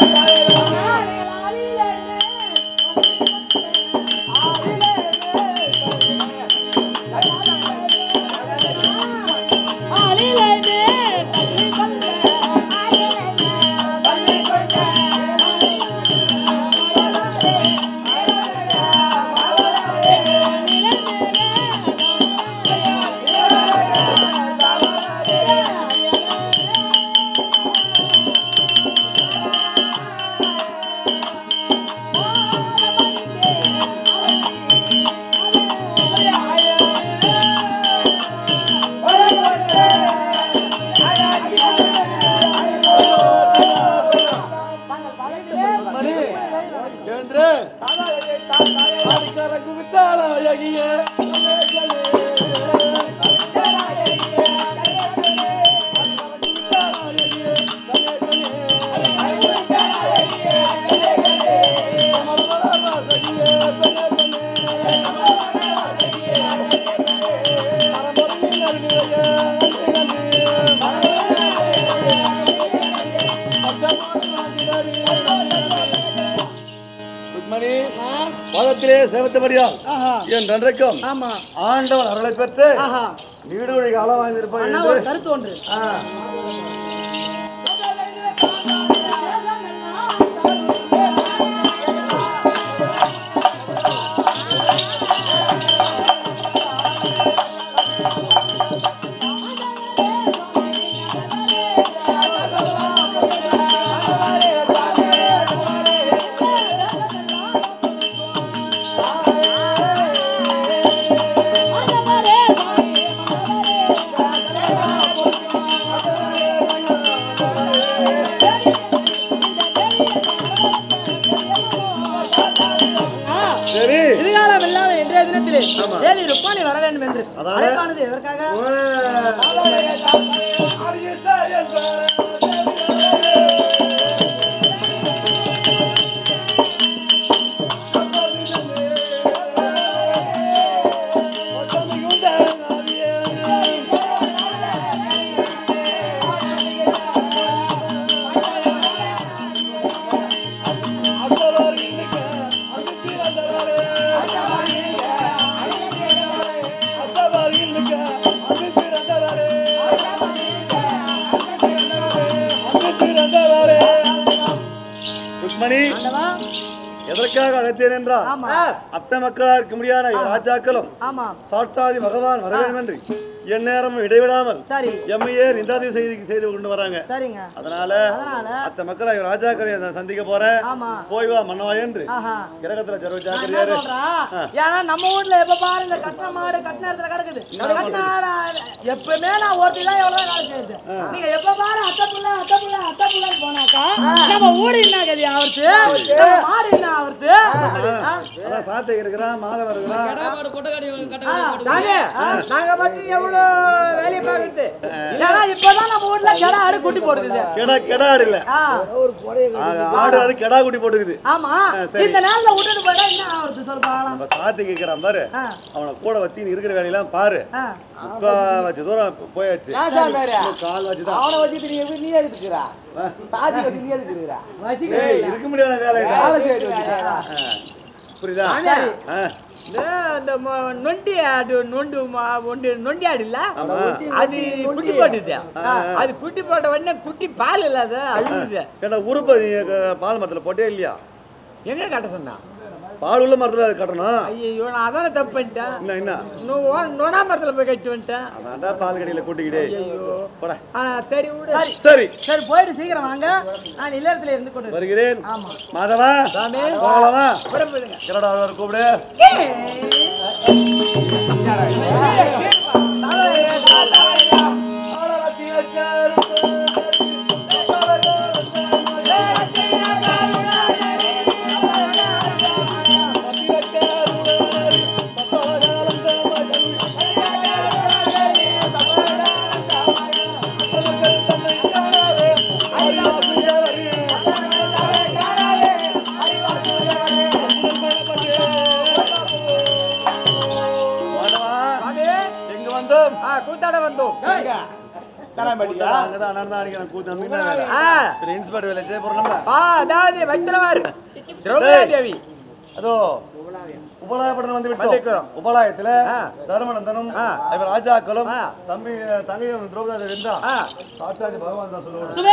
மதத்திலே சேவத்தபடியால் என் நன்றைக்கும் ஆண்டவன் அருளை பெற்று நீடுவழி காலம் வாய்ந்திருப்பான் ஒரு கருத்து ஒன்று. வர வேண்டும் என்று அழைப்பானது எதற்காக? எதற்காக அழைத்தேன் என்றால் அத்தை மக்களாக இருக்க முடியாத ராஜாக்களும் சாட்சாதி பகவான் வர வேண்டும் என்று என் நேரமும் இடைவிடாமல் எம்மையே நிந்தாதி செய்து கொண்டு வராங்க. அதனால அத்தை மக்களாக ராஜாக்களை சந்திக்க போறேன். போய் வா மன்னவா என்று கிரகத்துல ஜரவ ஜாக்கிரதையாரு. ஏன்னா நம்ம ஊர்ல எப்ப பாரு இந்த கட்ட மாடு கட்ட நேரத்துல கிடக்குது. எப்பவுமே நான் ஒருத்திதான் எவ்வளவு வேலை செய்யுது. நீங்க எப்ப பாரு அத்தை புள்ள போனாக்கா நம்ம ஊடு என்ன கதி அவர்த்து மாடு என்ன அவர்த்து அதான் சாத்தை இருக்கிறான் மாதம் இருக்கிறான். நாங்க மட்டும் எவ்வளவு வேலையை பார்க்குது. ஏன்னா இப்பதான் நம்ம ஊர்ல கெடா ஆடு குட்டி போடுது. கெடா ஆடு இல்ல ஆடு அது கெடா குட்டி போட்டுக்குது. ஆமா இந்த நாள்ல விட்டுட்டு போயிட்டா என்ன ஆகுது சொல்லுப்பா. நம்ம சாத்தி கேட்கிறான் பாரு, அவனை கூட வச்சு இருக்கிற வேலையெல்லாம் பாரு. இப்ப வச்சு தூரம் போயாச்சு. கால் வச்சுதான் அவனை வச்சு நீ எடுத்துக்கிறா சாதி வச்சு நீ எடுத்துக்கிறா இருக்க முடியாத வேலை புரியுதா? நொண்டி ஆடு நொண்டி ஆடு இல்ல அது குட்டி போட்டுது. அது குட்டி போட்ட உடனே குட்டி பால் இல்லாத அழுகுது. உறுப்பு பால் மரத்துல போட்டே இல்லையா? எங்க கட்ட சொன்னா? பால் உள்ள மரத்துல கட்டணும். ஐயோ நான் அதான தப்பு பண்ணிட்டேன். என்ன நொனா மரத்துல போய் கட்டி வந்துட்டேன். அதான்டா பால் கடையில கூட்டிக்கிட்டே. ஐயோ போடா. சரி விடு. சரி சரி போயிட்டு சீக்கிரம் வாங்க. நான் இல்லறத்துல இருந்து கொண்டு வருகிறேன். ஆமா மாதவா சாமி போகலாமா? புறப்படுங்க. கிரடா வர கூப்பிடு. அங்கதான் அண்ணன் தான் அடிக்கிறேன் கூத்து இன்ஸ்பெக்டர் வேலை செய்ய போறோம் அதாவது வைத்திரவார் திரௌபதி தேவி அதோ உபலாயப்படன் வந்து விட்டோம். உபலாயத்துல தர்மநந்தனும் இவர் ராஜாக்களும் தம்பி தங்கையும் திரௌபதி இருந்தா சாட்சாதி பகவான் தான் சொல்லுவாங்க.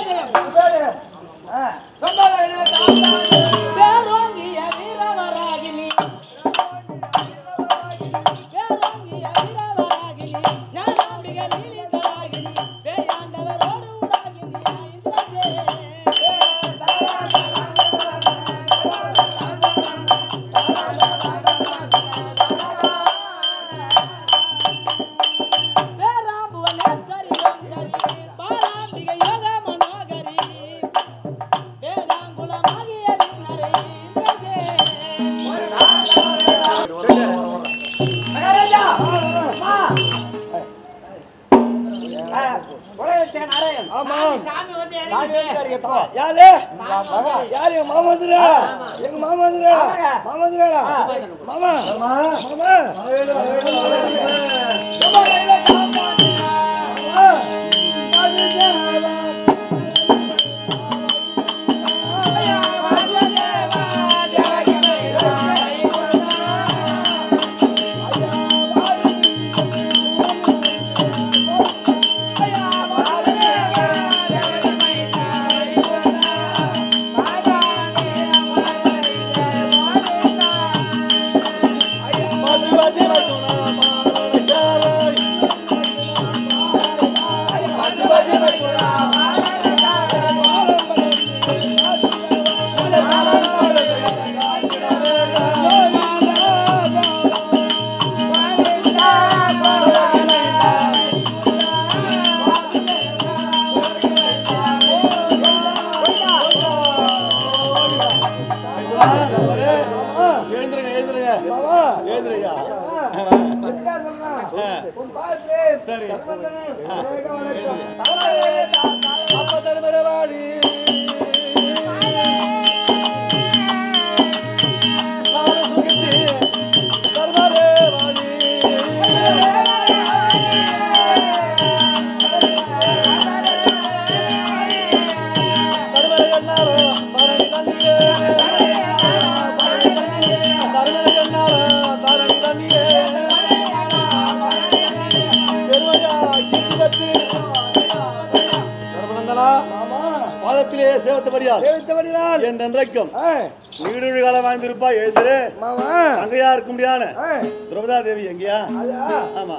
நீடுழி காலம் வாழ்ந்திருப்பா எழுதுரு அங்கயா இருக்க முடியாது திரௌபதா தேவி எங்கயா ஆமா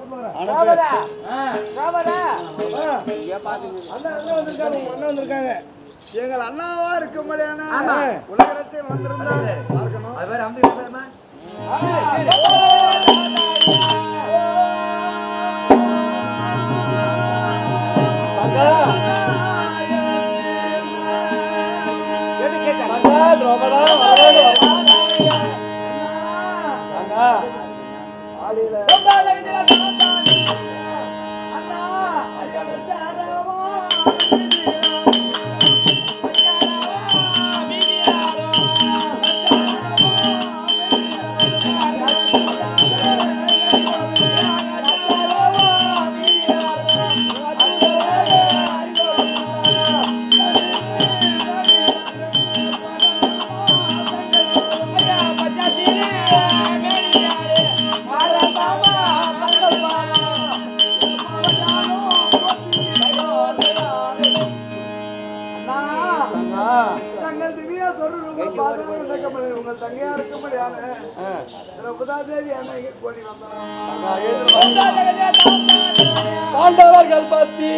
வந்திருக்காங்க எங்கள் அண்ணாவா இருக்க முடியாது உலகத்தை வந்திருந்தா பாண்டவர்கள் பத்தி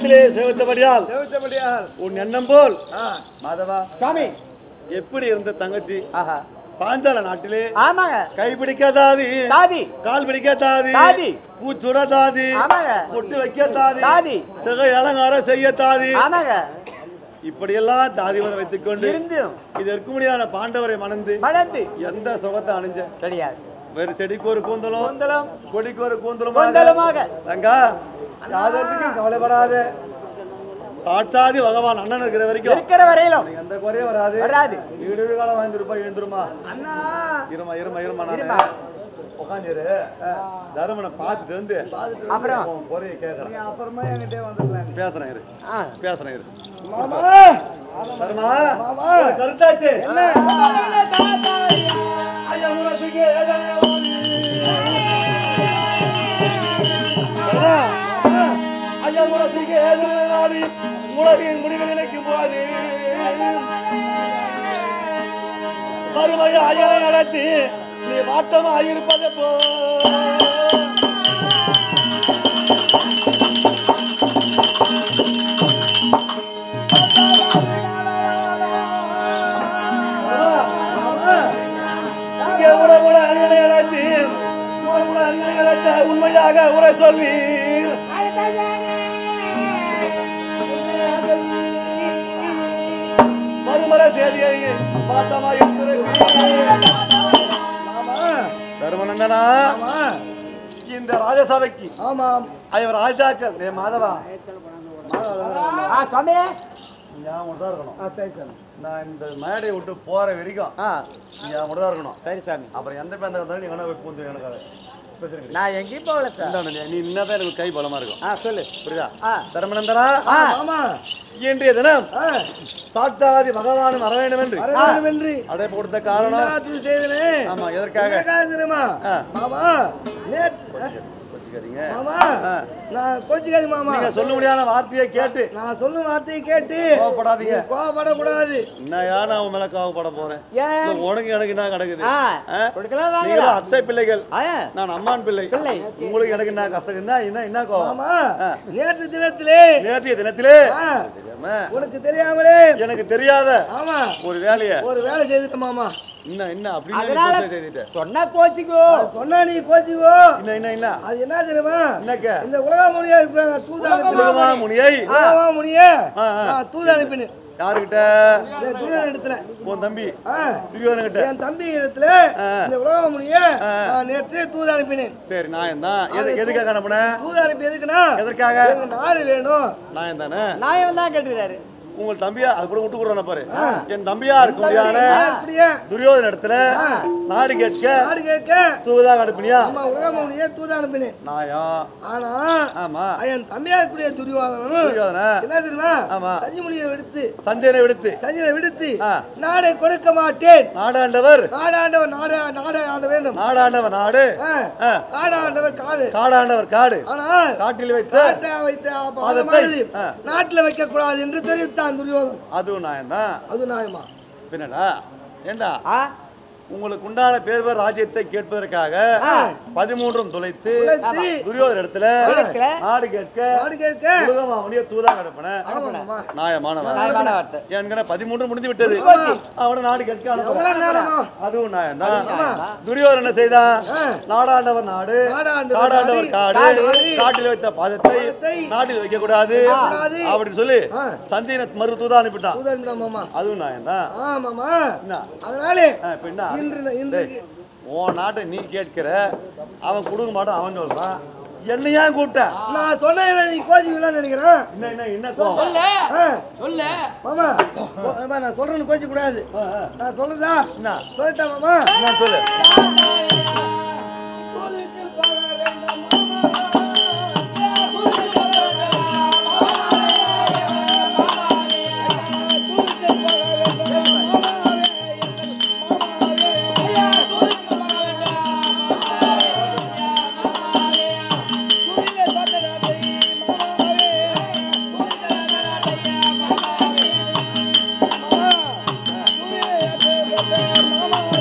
உள்ளத்திலே சேவித்தபடியால் உன் எண்ணம் போல் மாதவா சாமி எப்படி இருந்த தங்கச்சி ஆஹா பாஞ்சால நாட்டிலே ஆமாங்க கைப்பிடிக்க தாதி தாதி கால் பிடிக்க தாதி தாதி பூச்சுட தாதி ஆமாங்க பொட்டு வைக்க தாதி தாதி சிகை அலங்காரம் செய்ய தாதி ஆமாங்க இப்படியெல்லாம் தாதிவரை வைத்துக் கொண்டு இருந்தும் இதற்கு முடியாத பாண்டவரை மணந்து எந்த சுகத்தை அணிஞ்ச கிடையாது வேறு செடிக்கு ஒரு கூந்தலும் கூந்தலும் கொடிக்கு ஒரு கூந்தலும் கூந்தலுமாக தங்கா யாதத்துக்கும் கவலைப்படாத சாட்சாதி பகவான் அண்ணன் இருக்கிற வரைக்கும் இருக்கிற வரையிலும் எந்த குறையும் வராது வராது வீடு காலம் வாழ்ந்துருப்பா எழுந்துருமா அண்ணா இருமா இருமா இருமா நான் உட்காந்துரு தருமனை பார்த்துட்டு வந்து அப்புறம் குறைய கேட்கறேன் அப்புறமா என்கிட்ட வந்துக்கலாம் பேசுறேன் இரு பேசுறேன் இரு மாமா தருமா கருத்தாச்சு என்ன உலகின் முடிவில் நினைக்கும் போது மறுமையை அயனை அழைத்து நீ வாட்டமாக இருப்பதை போ உண்மையாக உரை சொல்வீர் மறுமர செய்தியை தர்மநந்தனா இந்த ராஜசபைக்கு ஆமாம் ஐவர் ராஜாக்கள் மாதவா சாமி ஞாபகம் மட்டும் இருக்கணும் நான் இந்த மேடையை விட்டு போற வரைக்கும் ஞாபகம் மட்டும் இருக்கணும் சரி சாமி அப்புறம் எந்த பேந்த வந்தாலும் நீ வேணா பூந்து எனக்கு நான் எங்கேயும் போகல சார் நீ இன்னதான் எனக்கு கை பலமா இருக்கும் சொல்லு புரியுதா தர்மநந்தனா ஆமா இன்றைய தினம் சாட்சாதி பகவானும் வர வேண்டும் என்று அடை கொடுத்த காரணம் ஆமா எதற்காக தெரியுமா மாமா நீங்க சொல்ல முடியாத வார்த்தையை கேட்டு நான் சொல்லும் வார்த்தையை கேட்டு கோவப்படாதீங்க கோவப்படக்கூடாது என்னையா நான் உன் மேல கோவப்பட போறேன் உனக்கு எனக்கு என்ன கிடக்குது கொடுக்கலாம் நீங்க அத்தை பிள்ளைகள் நான் அம்மான் பிள்ளை உங்களுக்கு எனக்கு என்ன கஷ்டம் இருந்தா என்ன கோவம் நேற்றைய தினத்திலே உனக்கு தெரியாமலே எனக்கு தெரியாத ஆமா ஒரு வேலை செய்துட்டேன் மாமா என்ன அப்படின்னு சொன்னா கோச்சிக்கோ சொன்னா நீ கோச்சிக்கோ என்ன அது என்ன தெரியுமா என்னக்க இந்த உலகமுனியை தூது அனுப்பினேன் யாருகிட்ட துரியோதன இடத்துல உன் தம்பி துரியோதன கிட்ட என் தம்பி இடத்துல இந்த உலகமுனியை நேற்று தூது அனுப்பினேன் சரி நான் தான் எதுக்காக அனுப்புனேன் தூது அனுப்பி எதுக்குன்னா எதற்காக எங்க நாடு வேணும் நான் தானே நான் தான் கேட்டுக்கிறாரு உங்கள் தம்பியா அது கூட விட்டு கொடுறேன் பாரு என் தம்பியா இருக்கும்படியான துரியோதன இடத்துல நாடு கேட்க தூதாக அனுப்பினியா தூதா அனுப்பினேன் நாயம் ஆனா ஆமா என் தம்பியா இருக்கக்கூடிய துரியோதன என்ன தெரியுமா சஞ்சயனை விடுத்து நாடை கொடுக்க மாட்டேன் நாடாண்டவர் நாடு வேண்டும் நாடாண்டவர் நாடு காடாண்டவர் காடு ஆனா காட்டில் வைத்த நாட்டில் வைக்க கூடாது என்று தெரிவித்தார் அதுவும் நியாயம்தான் அது நியாயமா பின்னடா ஏண்டா உங்களுக்கு உண்டான பேர் ராஜ்யத்தை கேட்பதற்காக 13 துளைத்து துரியோதன இடத்துல நாடு கேட்க உலகமாவனிய தூதாக அனுப்பின நியாயமான வார்த்தை. ஏன்னா 13 முடிந்து விட்டது அவன நாடு கேட்க அதுவும் நியாயம்தான். துரியோதன என்ன செய்தா நாடாண்டவர் நாடு காடாண்டவர் காடு காட்டில் வைத்த பாதத்தை நாட்டில் வைக்க கூடாது அப்படின்னு சொல்லி சஞ்சயனை மறு தூதா அனுப்பிட்டான். அதுவும் நியாயம்தான். அதனால உன் நாட்டை நீ கேட்கிற அவன் கொடுக்க மாட்டான் அவன் சொல்றான் என்னையா கூப்பிட்ட நான் சொன்னேன் நீ கோச்சிக்கலாம்னு நினைக்கிறேன். என்ன சொல்லு மாமா நான் சொல்றேன்னு கோச்சிக்க கூடாது. நான் சொல்லுதா சொல்லிட்டேன் மாமா நான் சொல்லு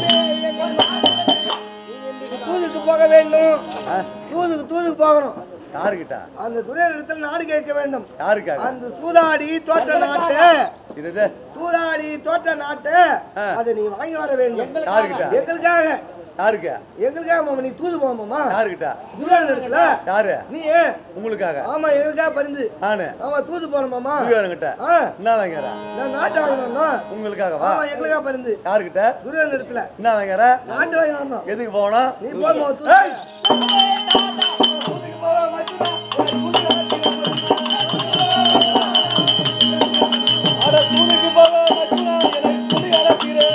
தூதுக்கு போகணும். யாருக்கிட்ட? அந்த துரையனிடத்தில் நாடு கேட்க வேண்டும். யாருக்காக? அந்த சூதாடி தோற்ற நாட்டு இது சூதாடி தோற்ற நாட்டு அதை நீ வாங்கி வர வேண்டும். யாருக்கிட்ட? எங்களுக்காக. யாருக்கு? எங்களுக்காக மாமா. நீ தூது போமாமா. யாருக்கிட்ட? துரையனிடத்துல. யாரு? நீ. உங்களுக்காக? ஆமா, எங்களுக்காக பரிந்து. நானு. ஆமா, தூது போறமாமா. துரையனிட்ட. என்ன வாங்கற? நான் நாட்டு வாங்கி வந்தோம். உங்களுக்காகவா? ஆமா, எங்களுக்காக பரிந்து. யாருக்கிட்ட? துரையனிடத்துல. என்ன வாங்கற? நாட்டு வாங்கி வந்தோம். எதுக்கு போறோம்? நீ போமா தூது. அட தூதுக்கு போக மச்சான் எனக்கு குடி அடத்திரே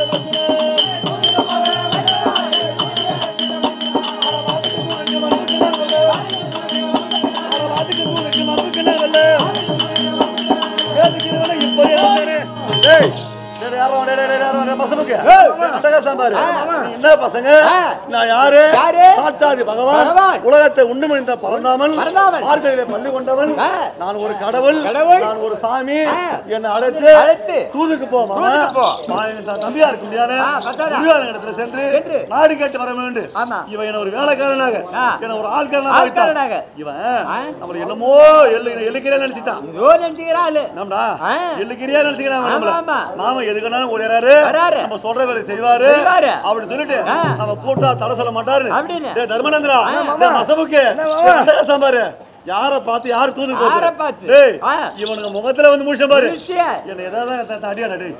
என்ன பசங்க? நான் யாரு? சாட்சாதி பகவான், உலகத்தை உண்டுமணிந்த பரந்தாமன், மார்கழியிலே பள்ளி கொண்டவன். நான் ஒரு கடவுள், நான் ஒரு சாமி. என்னை அழைத்து தூதுக்கு போமா தம்பியா இருக்கு இடத்துல சென்று நாடு கேட்டு வர வேண்டும். இவன் என்ன ஒரு வேலைக்காரனாக, என்ன ஒரு ஆள்காரனாக, இவன் நம்ம என்னமோ எள்ளுக்கிறேன்னு நினைச்சிட்டான். நம்மடா எள்ளுக்கிறியா நினைச்சுக்கிறான். மாமா எதுக்குனாலும் ஓடிறாரு, நம்ம சொல்ற வேலை செய்வாரு அப்படின்னு சொல்லிட்டு நம்ம கூட்டா தடை சொல்ல மாட்டாரு. தர்மநந்திரா மசமுக்கு சாம்பாரு யார பார்த்து யாரு தூது போகுது? இவனுக்கு முகத்துல வந்து முடிச்ச பாரு. என்ன ஏதாவது அடியா நடு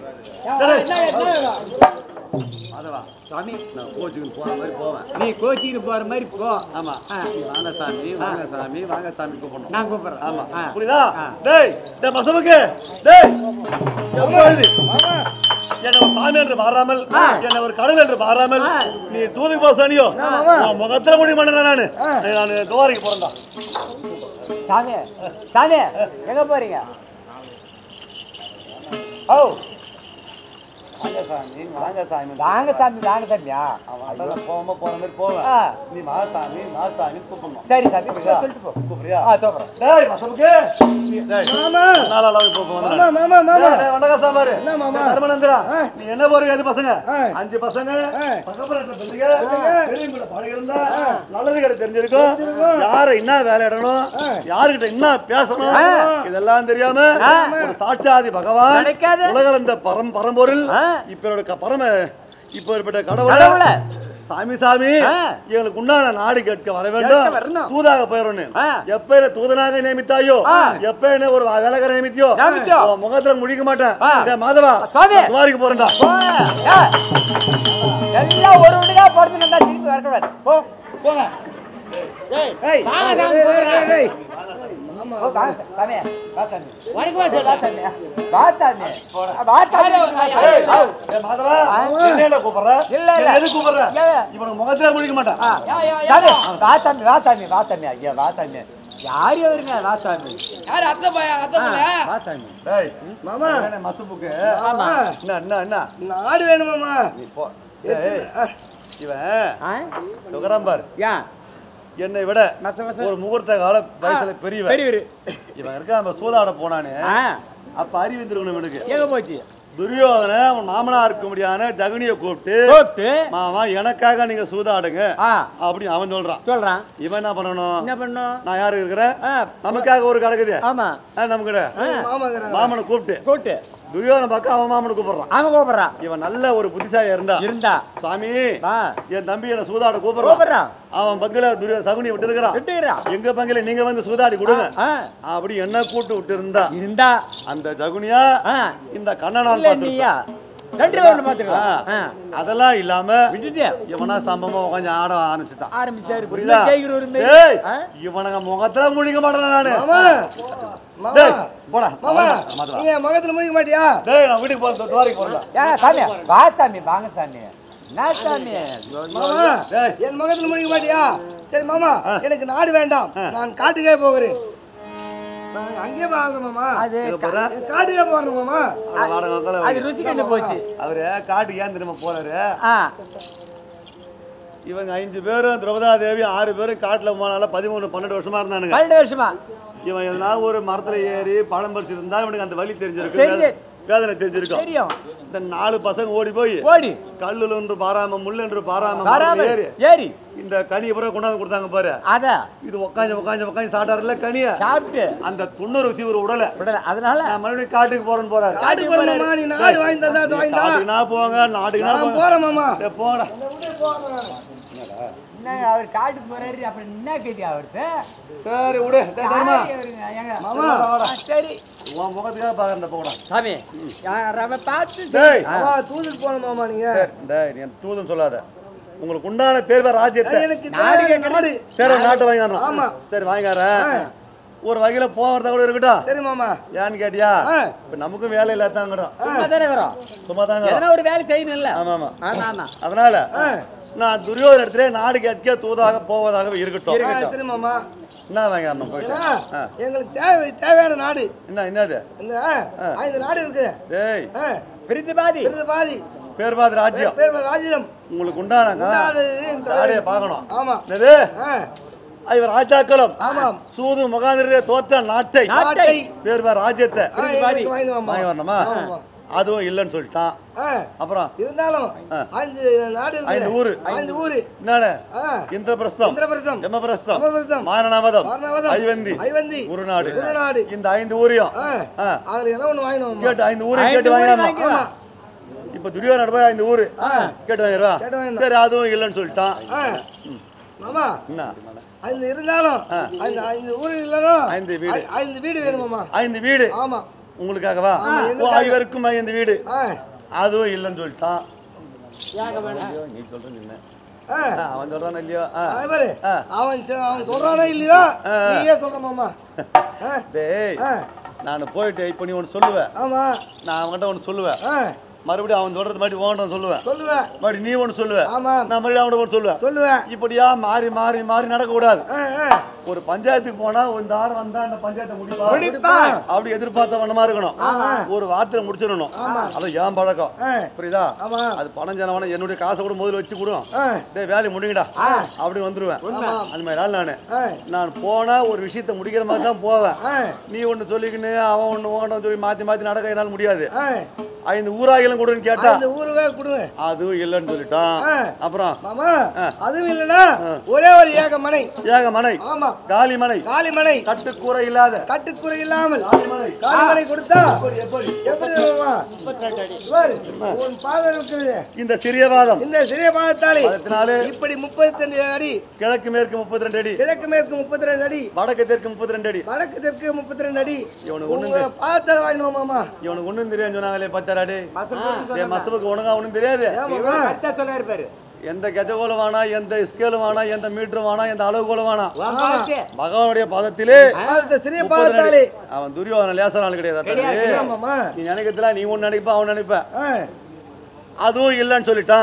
அதவா சாமி, நான் கோச்சிக்கு போற மாதிரி போவேன். நீ கோச்சிக்கு போற மாதிரி போ. ஆமா, வாங்க சாமி, வாங்க சாமி, வாங்க சாமி கூப்பிடணும். நான் கூப்பிடுறேன். ஆமா, புரியுதா? டேய் டேய் மசமுக்கு, டேய் எப்போது என்ன ஒரு சாமி என்று மாறாமல், என்ன ஒரு கடவுள் என்று மாறாமல் நீ தூதுக்கு போக சொன்னியோ, முகத்துல முடி மாட்டேன். நான் துவாரிக்கு போறேன்டா. சாமி சாமி எங்க போறீங்க? ஓ வாங்க சாமி, வாங்க சாமி, வாங்க சாமி, வாங்க சாமியா? அவன் போகாம போற மாதிரி போவேன். நீ மாசாமி மாசாமி கூப்பிடணும். சரி சாமி, சொல்லிட்டு போ. கூப்பிடுறியா? தோப்புறேன். டேய் மசமுக்கு, மாமா நாள அளவுக்கு போக மாமா மாமா மாமா வணக்கம் சாம்பாரு. என்ன மாமா? தர்மநந்திரா, நீ என்ன போறீங்க? அது பசங்க 5 பசங்க பக்கப்புறத்துல பெரிய பெரியவங்கள பழகி இருந்தா நல்லது கிட்ட தெரிஞ்சிருக்கும். யாரை என்ன வேலை இடணும், யாருக்கிட்ட என்ன பேசணும், இதெல்லாம் தெரியாம ஒரு சாட்சாதி பகவான், உலகளந்த பரம்பொருள், இப்பேற்பட்ட கடவுள சாமி சாமி எங்களுக்கு உண்டான நாடு கேட்க வர வேண்டும். தூதாக போயிடணும். எப்ப தூதனாக நியமித்தாயோ, எப்ப என்ன ஒரு வேலைக்கார நியமித்தியோ, முகத்துல முடிக்க மாட்டேன். மாதவா துவாரிக்கு போறேன்டா. எல்லாம் ஒரு ஒண்ணுக்கா போறது நல்லா திரும்பி வரக்கூடாது. போ போங்க. முகத்துல முடிக்க மாட்டான். யாரு வருங்க வாசாமி? யாரு? அத்தை பையா, அத்தை பிள்ளை. வாசாமி மாமா மசுப்புக்கு மாமா என்ன நாடு வேணுமாமா? நீ போ. இவன் நுகராம்பார் என்னை விட ஒரு முகூர்த்த கால வயசுல பெரியவர். இவன் இருக்க நம்ம சூதாட போனானே, அப்ப அறிவு இருக்கணும். எனக்கு எங்க போச்சு? துரியோதன அவன் மாமனா இருக்க முடியாத ஜகுனிய கூப்பிட்டு மாமா எனக்காக நீங்க சூதாடுங்க அப்படி அவன் சொல்றான். இவன் என்ன பண்ணணும்? நான் யாரு இருக்கிறேன், நமக்காக ஒரு கிடக்குது. நமக்கு மாமனை கூப்பிட்டு துரியோதன பார்க்க அவன் மாமனை கூப்பிடுறான். இவன் நல்ல ஒரு புத்திசாலியா இருந்தா சாமி என் தம்பி என்ன சூதாட கூப்பிடுறான். அவன் பங்குல சகுனியை விட்டு இருக்கிறான். எங்க பங்குல நீங்க வந்து சூதாடி கொடுங்க அப்படி என்ன கூட்டு விட்டு இருந்தா அந்த ஜகுனியா இந்த கண்ணனான் அதெல்லாம் இல்லாம இவனா சம்பவமா உட்காந்து ஆட ஆரம்பிச்சுட்டான். புரியுதா? இவனுங்க முகத்துல முடிக்க மாட்டேன். நானு போடா முகத்துல முடிக்க மாட்டியா? நான் வீட்டுக்கு போறேன், துவாரிக்கு போறேன். வாங்க சாமி. என் முகத்துல முடிக்க மாட்டியா? சரி மாமா, எனக்கு நாடு வேண்டாம், நான் காட்டுக்கே போகிறேன். அங்கே வாங்க மாமா, காட்டுக்கே போறேன் மாமா. ருசி கண்டு போச்சு. அவரு காட்டுக்கு ஏன் திரும்ப போறாரு? இவங்க 5 பேரும் திரௌபதா தேவி 6 பேரும் காட்டுல போனால 13-12 வருஷமா இருந்தானுங்க. 12 வருஷமா இவன் எல்லாம் ஒரு மரத்துல ஏறி பழம் பறிச்சிருந்தா இவனுக்கு அந்த வழி தெரிஞ்சிருக்கு. வேதனை தெரிஞ்சிருக்கும். தெரியும். இந்த 4 பசங்க ஓடி போய் கல்லுல என்று பாராம முள்ள என்று பாராம ஏறி இந்த கனியை பூரா கொண்டாந்து கொடுத்தாங்க பாரு. இது உட்காந்து சாப்பிட்டாருல கனியை சாப்பிட்டு அந்த 90 சீவர் உடல. அதனால நான் மறுபடியும் காட்டுக்கு போறேன்னு போறாரு. காட்டுக்கு போறேன் நீ நாடு வாங்கி தந்தா காட்டுக்கு நான் போங்க நாட்டுக்கு நான் போறேன் மாமா. போடா அவர் காட்டுக்கு போறாரு. அப்புறம் என்ன கேட்டி அவர்கிட்ட? சரி விடு தர்மா மாமா. சரி உன் முகத்துக்காக பாக்குறேன் போடா சாமி. பார்த்து தூதுக்கு போன மாமா நீங்க. நீ தூதுன்னு சொல்லாத. உங்களுக்கு உண்டான பேர் ராஜ்யத்தை நாடு. சரி நாட்டை வாங்கிடுறோம். ஆமா சரி வாங்கிடுறேன். ஒரு வகையில போகிறதா கூட இருக்கட்டும். சரி மாமா. ஏன்னு கேட்டியா இப்ப நமக்கும் வேலை இல்லாதாங்கிறோம். சும்மா தாங்க ஒரு வேலை செய்யணும் இல்ல. ஆமா ஆமா. அதனால நான் துரியோதன இடத்துல நாடு கேட்க தூதாக போவதாக இருக்கட்டும். சரி மாமா. என்ன வாங்கிடணும் எங்களுக்கு தேவையான நாடு என்னது இந்த 5 நாடு இருக்கு. டேய் பிரிதிபாதி பேர்பாதி ராஜ்யம். ராஜ்யம் உங்களுக்கு உண்டான நாடே பார்க்கணும். ஆமா என்னது இவர் ராஜாக்களும் சூது முகாந்திரத்தை தோற்ற நாட்டை பேர்பா ராஜ்யத்தை வாங்கி வரணுமா? அதுவும் இல்லைன்னு சொல்லிட்டான். அப்புறம் இருந்தாலும் 5 ஊரு என்னன்னு இந்திரபிரஸ்தம் யமபிரஸ்தம் மாரணாவதம் ஐவந்தி குருநாடு இந்த 5 ஊரையும் கேட்டு 5 ஊரையும் கேட்டு வாங்கிடணும். இப்ப துரியோதன போய் 5 ஊரு கேட்டு வாங்கிடுவா. சரி அதுவும் இல்லைன்னு சொல்லிட்டான். மாமா என்ன 5 இருந்தாலும் 5 ஊரு இல்லைன்னா 5 வீடு வேணும் மாமா. 5 வீடு ஆமா உங்களுக்காகவா? ஐவருக்கும் 5 வீடு அதுவும் இல்லைன்னு சொல்லிட்டான். நீ சொல்ற அவன் சொல்றானா இல்லையோ? அவன் சொல்றானா இல்லையோ நீயே சொல்ற மாமா. டேய் நான் போயிட்டு இப்ப நீ ஒன்னு சொல்லுவேன். ஆமா நான் அவன்கிட்ட ஒன்னு சொல்லுவேன். மறுபடியும் அவன் சொல்றது மாதிரி ஓண்ட சொல்லுவேன். மறுபடியும் நீ ஒன்று சொல்லுவேன். நான் மறுபடியும் அவன் ஒன்று சொல்லுவேன். இப்படியா மாறி மாறி மாறி நடக்க கூடாது. ஒரு பஞ்சாயத்துக்கு போனா இந்த ஆறு வந்தா அந்த பஞ்சாயத்தை முடிப்பா அப்படி எதிர்பார்த்த வண்ணமா இருக்கணும். ஒரு வார்த்தையில முடிச்சிடணும். அது ஏன் பழக்கம் புரியுதா? அது பணம் ஜனவன என்னுடைய காசை கூட முதல்ல வச்சு கொடுவோம். வேலையை முடிங்கடா அப்படி வந்துருவேன். அது மாதிரி நான் போனா ஒரு விஷயத்த முடிக்கிற மாதிரி தான் போவேன். நீ ஒண்ணு சொல்லிக்கின்னு அவன் ஒண்ணு ஓண்ட சொல்லி மாத்தி மாத்தி நடக்க என்னால முடியாது. 5 ஊராகிலும் கொடுன்னு கேட்டா அதுவும் இல்லன்னு சொல்லிட்டான். அப்புறம் அதுவும் இல்லனா ஒரே ஒரு ஏகமனை காலிமனை கட்டுக்கூரை இல்லாமல் காலிமனை கொடுத்தா எப்படி உன் பாதம் இருக்குது. இந்த சிறிய பாதத்தாலே இப்படி 32 அடி கிழக்கு மேற்கு 32 அடி வடக்கு தெற்கு 32 அடி இவனுக்கு ஒண்ணு பாதத்தால வாங்கினோம் மாமா. இவனுக்கு ஒண்ணும் தெரியும் சொன்னாங்களே பத்தராடி மசபுக்கு ஒழுங்கா ஒண்ணும் தெரியாது. எந்த கஜகோலம் வேணா எந்த ஸ்கேலும் வேணா எந்த மீட்டரும் வேணா எந்த அளவுகோலும் வேணா பகவானுடைய பதத்திலே அவன் துரியோதன லேசனால கிடையாது. நீ நினைக்கிறதுல நீ ஒண்ணு நினைப்ப அவன் நினைப்ப அதுவும் இல்லன்னு சொல்லிட்டான்.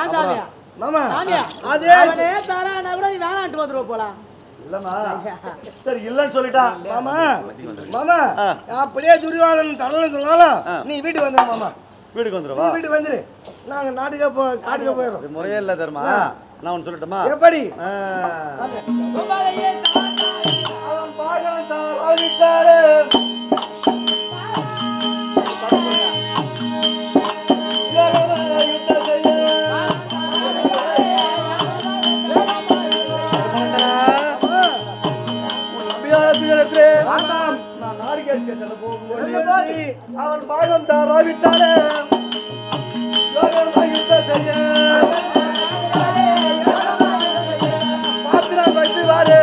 சரி இல்லன்னு சொல்லிட்டான். மாமா அப்படியே துரியோதனன் தரலன்னு சொன்னாலும் நீ வீட்டுக்கு வந்துரு மாமா. வீட்டுக்கு வந்துருவா? வீட்டுக்கு வந்துரு. நாங்க காட்டுக்கு போயிடும். முறையே இல்ல தர்மா. நான் ஒன்னு சொல்லட்டுமா? எப்படி அவன் பாகம் தாராவிட்டாலே பாத்திரம் வைத்து வாரு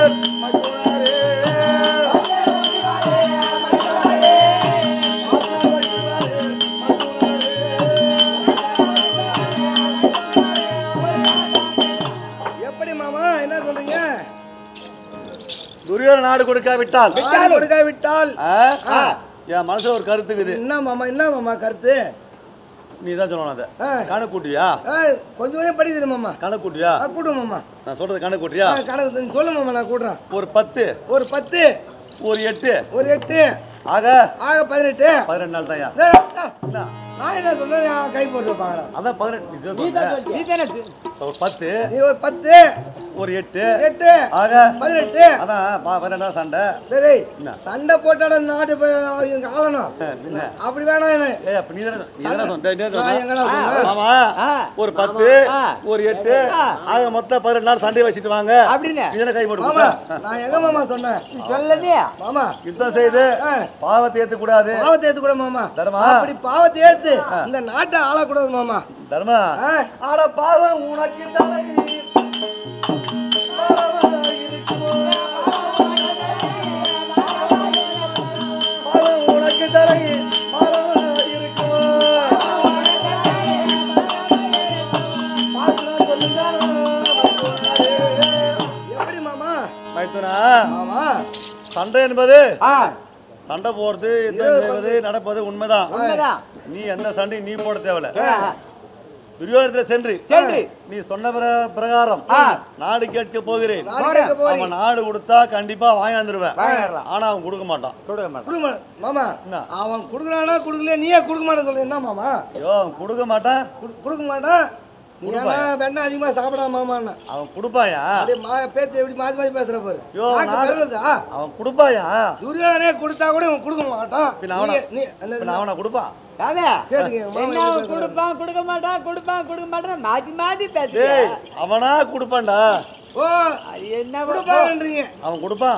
எப்படி மாமா என்ன சொல்றீங்க? துரியோதன நாடு கொடுக்காவிட்டால் என் மனசுல ஒரு கருத்து இருக்குது. என்ன மாமா கருத்து? நீ தான் சொல்லணும். அதை கணக்கு கூட்டுவியா? கொஞ்சம் படிக்கிறேன் மாமா. கணக்கு கூட்டுவியா? கூட்டு மாமா. நான் சொல்றது கணக்கு கூட்டுறியா? கணக்கு சொல்லு மாமா. நான் கூட்டுறேன். ஒரு 10 ஒரு 8 ஆக 18 நாள் தான். நான் என்ன சொன்னேன் கை போட்டு பாக்குறேன் அதான் 18 ஒரு 10 நீ ஒரு 10 ஒரு 8 ஆக 18 அதான் 12 சண்டை. டேய் சண்டை போட்டாட நாட்டு ஆளணும் அப்படி வேணாம் ஏய் அப்ப நீ தான எங்கடா மாமா ஒரு 10 ஒரு 8 ஆக மொத்தம் 18 நாள் சண்டை வச்சிட்டு வாங்க அப்படினே நீ தான கை போடு. மாமா நான் எங்க மாமா சொன்னேன் சொல்லலையே மாமா யுத்தம் செய்து பாவத்தை ஏத்து கூடாது. பாவத்தை ஏத்து கூட மாமா தர்மா அப்படி பாவத்தை ஏத்து இந்த நாட்டை ஆள கூடாது மாமா. தர்மா ஆட பாவம் உனக்கு தலை உனக்கு தலை எப்படி மாமா மைத்துனா மாமா சண்டை என்பது சண்டை போறது யுத்தம் செய்வது நடப்பது உண்மைதான். நீ எந்த சண்டையும் நீ போட தேவையில்ல. துரியோதனத்தில் சென்று நீ சொன்ன பிரகாரம் நாடு கேட்க போகிறேன். அவன் நாடு கொடுத்தா கண்டிப்பா வாங்கிடுவேன். ஆனா அவன் கொடுக்க மாட்டான். மாமா அவன் குடுக்கறானா குடுக்கல நீயே கொடுக்க மாட்டேன்னு சொல்ற என்ன மாமா? ஐயோ அவன் கொடுக்க மாட்டான். கொடுக்க மாட்டான். நீ ஏன்னா வெண்ண அதிகமா சாப்பிடாம மாமான்னா அவன் கொடுப்பாயா? அப்படியே பேச்சு எப்படி மாத்தி மாத்தி பேசுற பாரு. அவன் கொடுப்பாயா? துரியோதனே கொடுத்தா கூட அவன் கொடுக்க மாட்டான். அவனை கொடுப்பான். கொடுக்க மாட்டான் மாத்தி பேசு. அவனா கொடுப்பான்டா. ஓ என்ன கொடுப்பான்றீங்க? அவன் கொடுப்பான்.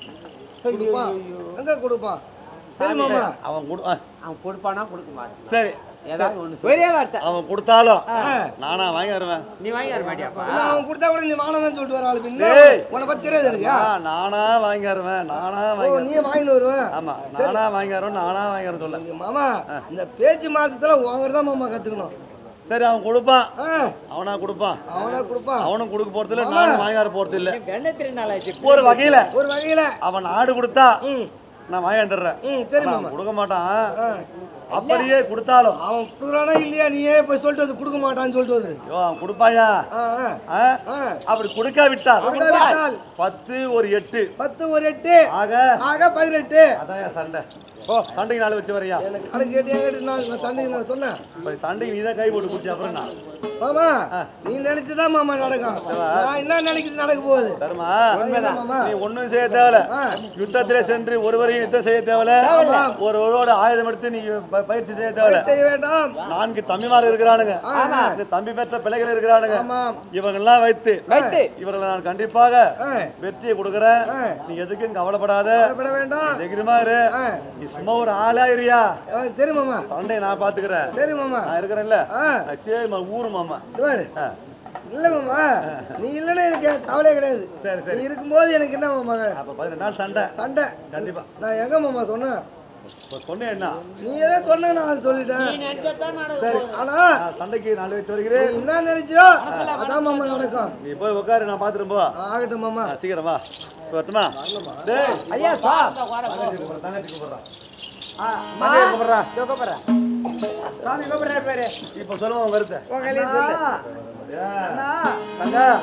எங்க கொடுப்பான்? சரி மாமா அவன் கொடுப்பானா கொடுக்க மாட்டான். சரி ஏதாவது ஒண்ணு ஒரே வார்த்தை. அவன் கொடுத்தாலும் நானா வாங்கி வருவேன். நீ வாங்கி வர மாட்டியாப்பா? அவன் கொடுத்தா கூட நீ வாங்கணும்னு சொல்லிட்டு வர ஆளு பின்ன உன்னை பத்தி தெரியாது இருக்கா? நானா வாங்கி வருவேன். நீ வாங்கிட்டு வருவேன். ஆமா நானா வாங்கி வரேன் சொல்ல மாமா. இந்த பேச்சு மாத்தத்துல வாங்குறதா மாமா கத்துக்கணும். சரி அவன் கொடுப்பான். அவனா கொடுப்பான். அவனும் கொடுக்க போறது இல்ல, நானும் வாங்கி வர போறது இல்ல. ஒரு வகையில அவன் நாடு கொடுத்தா நான் வாங்கி வந்துடுறேன். சரி மாமா கொடுக்க மாட்டான். அப்படியே கொடுத்தாலும் அவன் கொடுக்குறானா இல்லையா நீயே போய் சொல்லிட்டு வந்து கொடுக்க மாட்டான்னு சொல்லிட்டு வந்து. ஐயோ அவன் கொடுப்பாயா? அப்படி கொடுக்காவிட்டால் 10 ஒரு 8 ஆக 18. அதான் சண்டை. சண்டைக்கு நாள் வச்சு வரையா? எனக்கு கணக்கு கேட்டு நான் சண்டைக்கு நான் சொன்னேன். சண்டைக்கு நீதான் கை போட்டு குடிச்சு அப்புறம் நான் மாமா நீ நினைச்சுதான் மாமா நடக்கும். நான் என்ன நினைக்கிறது நடக்க போகுது தர்மா. நீ ஒண்ணும் செய்ய தேவையில்ல. யுத்தத்திலே சென்று ஒருவரையும் யுத்தம் செய்ய தேவையில்ல. ஒருவரோட ஆயுதம் எடுத்து நீ பயிற்சி செய்ய தேவையில்ல. செய்ய வேண்டாம். 4 தம்பிமார் இருக்கிறானுங்க. இந்த தம்பி பெற்ற பிள்ளைகள் இருக்கிறானுங்க. இவங்க எல்லாம் வைத்து இவர்களை நான் கண்டிப்பாக வெற்றியை கொடுக்குறேன். நீ எதுக்கும் கவலைப்படாத. தைரியமா இரு. நீ சும்மா ஒரு ஆளா இருயா? சரி மாமா. சண்டையை நான் பாத்துக்கிறேன். சரி மாமா. நான் இருக்கிறேன்ல. சரி ஊரு மாமா. இல்ல மாமா நீ இல்லன்னா எனக்கு கவலையே கிடையாது. சரி நீ இருக்கும்போது எனக்கு என்ன மாமா? அப்ப 18 நாள் சண்டை கண்டிப்பா. நான் எங்க மாமா சொன்னேன்? சொன்னேன் என்ன? நீ ஏதோ சொன்ன நான் சொல்லிட்டேன். சரி ஆனா சண்டைக்கு 4 வச்சு வருகிறேன். என்ன நினைச்சியோ அதான் மாமா நடக்கும். நீ போய் உட்காரு, நான் பாத்துறேன். போ ஆகட்டும் மாமா. சீக்கிரம் வா. வரட்டுமா? டேய் ஐயா பா தங்கச்சி கூப்பிடுறா. சாமி கூப்பிடுறாரு பாரு. இப்ப சொல்லுவோம் வருது. உங்களே சொல்லு. தங்கா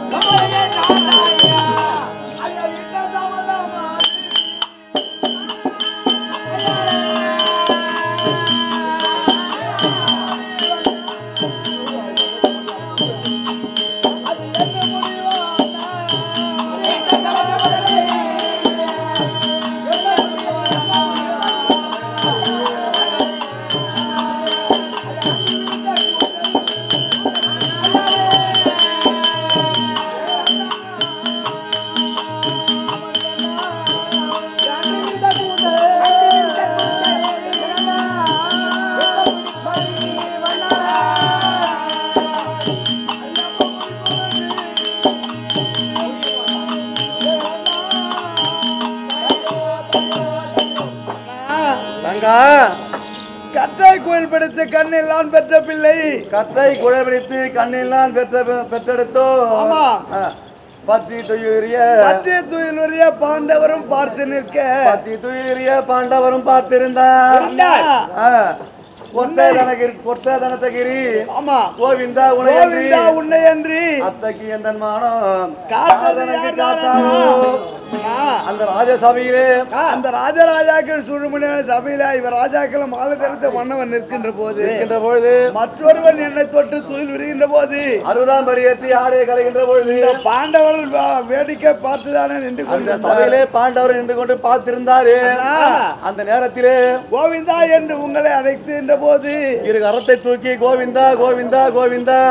கற்றை குழல் பிடித்து கண்ணில் பெற்ற பிள்ளை. கற்றை குழல் பிடித்து கண்ணில் பெற்றெடுத்தோ. பற்றி துயிலுரிய பாண்டவரும் பார்த்து நிற்க. பற்றி துயிலுரிய பாண்டவரும் பார்த்திருந்தார். கொட்டதனகிரி ஆமா கோவிந்தா கோவிந்தா உன்னை என்று அத்தகி எந்த மானம் காத்ததனக்கு காத்தாவோ அந்த ராஜசபையிலே அந்த ராஜராஜாக்கள் சுடுமணியான சபையில இவர் ராஜாக்கள் மாலை தரித்த மன்னவன் நிற்கின்ற பொழுது மற்றொருவன் என்னை தொட்டு துயில் உரிகின்ற போது 60ஆம் படி ஏற்றி ஆடையை கலைகின்ற பொழுது பாண்டவர்கள் வேடிக்கை பார்த்துதானே நின்று அந்த சபையிலே பாண்டவர் நின்று கொண்டு பார்த்திருந்தாரு அந்த நேரத்திலே கோவிந்தா என்று உங்களை அழைக்கின்ற போது இரு கரத்தை தூக்கி கோவிந்தா கோவிந்தா கோவிந்தா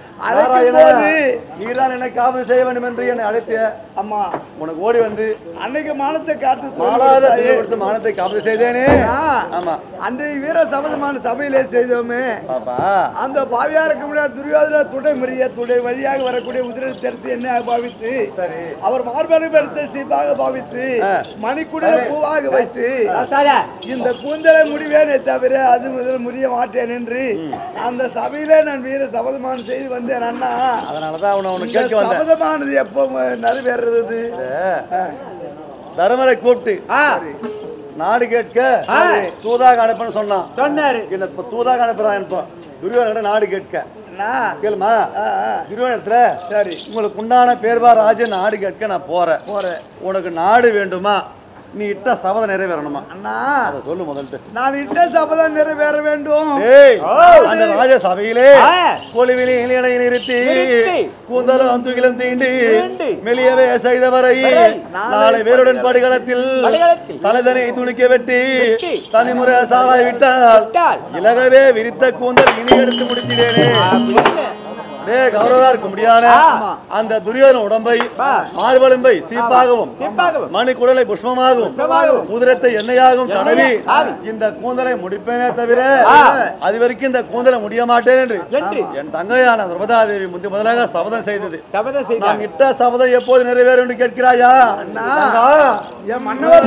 நீதான் என்னை காவல் செய்ய வேண்டும் என்று என்னை அழைத்த அம்மா உனக்கு ஓடி வந்து அன்னைக்கு மானத்தை காத்து கொடுத்து மானத்தை காவல் செய்தேனே ஆமா அன்றைய வீர சபதமான சபையிலே செய்தோமே அந்த பாவியாருக்கு முன்னாடி துரியோதன துடை வழியாக வரக்கூடிய உதிரை தெரித்து என்ன பாவித்து அவர் மார்பளவு எடுத்த சீப்பாக பாவித்து மணிக்குடில பூவாக வைத்து இந்த கூந்தலை முடிவேனே தவிர அது முதல் முடிய மாட்டேன் என்று அந்த சபையிலே நான் வீர சபதமான செய்து வந்தேன் அண்ணா. அதனாலதான் அவனை கேட்க வந்தேன். சபதமானது எப்போ நிறைவேறது? தருமரை கூப்பிட்டு நாடு கேட்க தூதாக அனுப்பன்னு சொன்னான். என்ன தூதாக அனுப்புறான் துரியோதன நாடு கேட்க கேளுமா துரியோதனத்துல சரி உங்களுக்கு உண்டான பேர்வா ராஜ நாடு கேட்க நான் போறேன் உனக்கு நாடு வேண்டுமா நீ இட்ட சபதம் நிறைவேறணுமா அண்ணா அத சொல்லு முதல்ல நான் இட்ட சபதம் நிறைவேற வேண்டும் அந்த ராஜ சபையிலே கொலுவிலே இளையனை நிறுத்தி கூந்தலும் தூக்கிலும் தீண்டி மெலியவே செய்தவரை நாளை வேருடன் படுகளத்தில் தலைதனை துணிக்க வெட்டி தனிமுறை சாலாய் விட்டால் இலகவே விரித்த கூந்தல் இனி எடுத்து முடித்தினேனே கௌரவா இருக்க முடியாத அந்த துரியோதன உடம்பை மார்பெலும்பை சீப்பாகவும் மணி குடலை புஷ்பமாகவும் குதிரத்தை எண்ணெயாகவும் தடவி இந்த கூந்தலை முடிப்பேனே தவிர அது வரைக்கும் இந்த கூந்தலை முடிய மாட்டேன் என்று என் தங்கையான திரௌபதாதேவி முதலாக சபதம் செய்தது. நான் இட்ட சபதம் எப்போது நிறைவேறும் என்று கேட்கிறாயா? என் மன்னவர்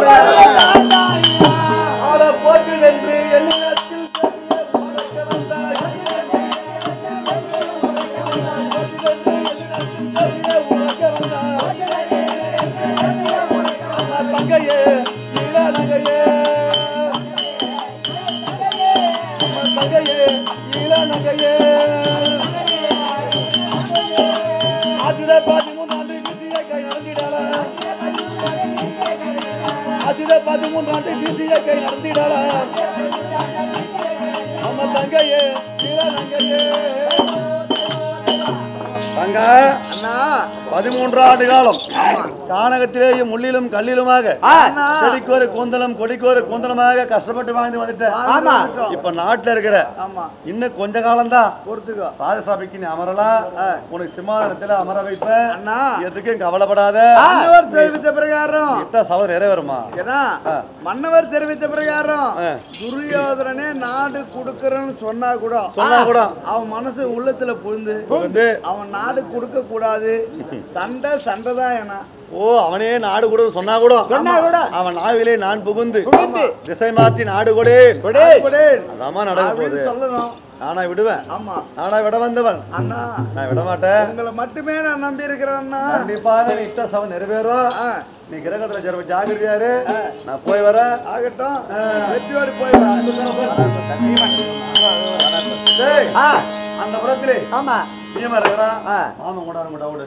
தங்க 13 ஆண்டு காலம் கானகத்திலேயும் முள்ளிலும் கல்லிலுமாக செடிக்கோரு கூந்தலும் கொடிக்கோரு கூந்தலமாக கஷ்டப்பட்டு வாழ்ந்து வந்துட்டேன். இப்ப நாட்டுல இருக்கிற இன்னும் கொஞ்ச காலம் தான் பொறுத்துக்கோ. ராஜசபைக்கு நீ அமரலாம், உனக்கு சிம்மாசனத்துல அமர வைப்பேன், எதுக்கும் கவலைப்படாத. மன்னவர் தெரிவித்த பிரகாரம் சபை நிறைவேறுமா? மன்னவர் தெரிவித்த பிரகாரம் துரியோதனே நாடு கொடுக்கறன்னு சொன்னா கூட அவன் மனசு உள்ளத்துல புகுந்து அவன் நாடு கொடுக்க கூடாது, சண்டை தான். ஏன்னா அவனே நாடு கூட சொன்னா கூட அவன் நாவிலே நான் புகுந்து திசை மாற்றி நாடு கொடே அதாமா நடக்க போகுது. சொல்லணும் நானா விடுவேன். ஆமா நானா விட வந்தவன் அண்ணா, நான் விட மாட்டேன். உங்களை மட்டுமே நான் நம்பி இருக்கிறேன் அண்ணா. கண்டிப்பாக நீ இட்ட சபை நிறைவேறும். நீ கிரகத்துல ஜெர்வ ஜாகிரதையாரு. நான் போய் வரேன். ஆகட்டும், வெற்றியோடு போய் வரேன். அந்த புறத்திலே ஆமா பீமா இருக்கிறான். ஆமா கூட ஓடு.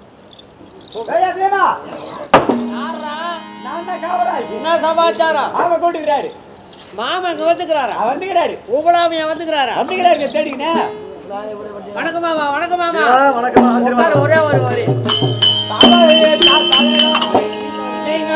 என்ன சமாச்சாரம்? மாமா இங்க வந்துக்கிறாரு. உங்களாமையா வந்துக்கிறாரா? தேடிக்கினே. வணக்கம் மாமா. வணக்கம் மாமா. வணக்கம். ஒரே ஒரு வரி. நீங்க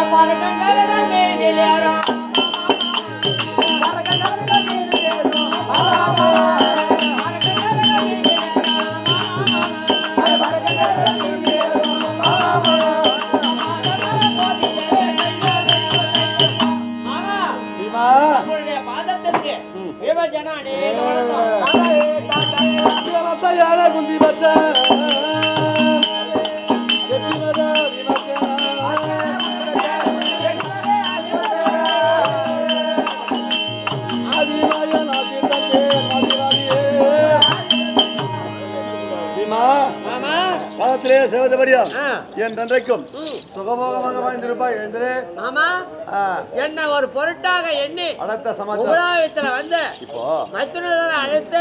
இல்லத்திலே சேவதபடியா என் தந்தைக்கும் சுகபோகமாக வாழ்ந்திருப்பாய். எழுந்திரே மாமா. என்ன ஒரு பொருட்டாக எண்ணி அடுத்த சமாச்சாரம் உபராயத்துல வந்து இப்போ மற்றொரு அழைத்து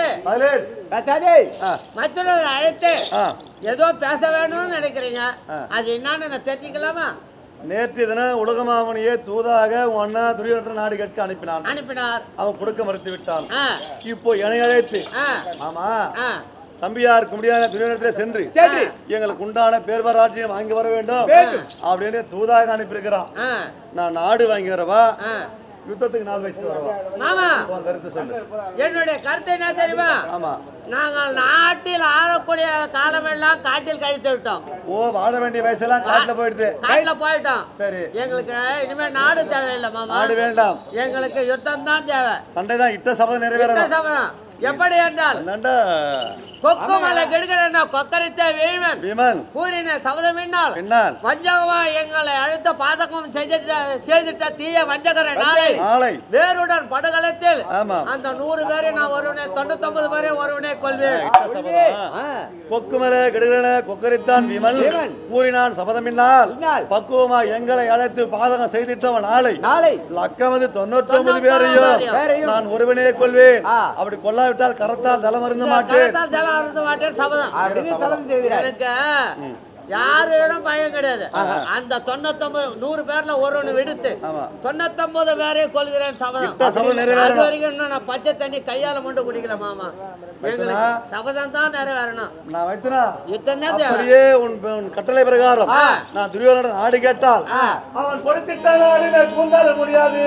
மற்றொரு அழைத்து ஏதோ பேச வேணும்னு நினைக்கிறீங்க. அது என்னன்னு நான் தெரிஞ்சுக்கலாமா? நேற்று தினம் உலகமாவனியே தூதாக உன் அண்ணா துரியோதன நாடு கேட்க அனுப்பினார். அவன் கொடுக்க மறுத்து விட்டான். இப்போ என்னை அழைத்து ஆமா தம்பியாருக்கு முடியாத துரியோதனத்திலே சென்று எங்களுக்கு உண்டான பேர்வராட்சியம் வாங்கி வர வேண்டும் அப்படின்னு தூதாக அனுப்பியிருக்கிறான். நான் நாடு வாங்கி வரவா யுத்தத்துக்கு நாள் வச்சுட்டு வரவா? மாமா கருத்து சொல்லு. என்னுடைய கருத்து என்ன தெரியுமா? ஆமா, நாங்கள் நாட்டில் ஆளக்கூடிய காலமெல்லாம் காட்டில் கழித்து விட்டோம். வாழ வேண்டிய வயசெல்லாம் காட்டுல போயிட்டோம். சரி, எங்களுக்கு இனிமே நாடு தேவையில்லை மாமா. நாடு வேண்டாம், எங்களுக்கு யுத்தம் தான் தேவை. சண்டை தான். இட்ட சபதம் நிறைவேற சபதம் எப்படி என்றால் கொக்குமலை கெடுக்கிறேன் கொக்கரித்த வீமன் கூறின சபதம் என்னால் வஞ்சகமா எங்களை அழுத்த பாதகம் செய்திட்ட தீய வஞ்சகரை நாளை வேறுடன் படுகளத்தில் அந்த 100 பேரை நான் ஒருவனே 99 பேரை ஒருவனே கொள்வேன். கொக்குமலை கெடுகிறேன் கொக்கரித்தான் வீமன் கூறினான் சபதம் என்னால் பக்குவமா எங்களை அழைத்து பாதகம் செய்திட்டவன் நாளை லக்கமது 99 பேரையும் நான் ஒருவனே கொள்வேன். அப்படி கொல்லாவிட்டால் கரத்தால் தலம் அருந்த மாட்டேன் எனக்கு யாரிடம் பயம் கிடையாது. அந்த 99 100 பேர்ல ஒருவனை விடுத்து 99 பேரையும் கொள்கிறேன் சபதம். அது வரைக்கும் நான் பச்சை தண்ணி கையால மட்டும் குடிக்கல மாமா. எங்களுக்கு சபதம் தான் நிறைவேறணும். நான் வைத்தனா அப்படியே உன் கட்டளை பிரகாரம் நான் துரியோதனன் ஆடி கேட்டால் அவன் கொடுத்திட்ட நாடினை கூந்தாட முடியாது.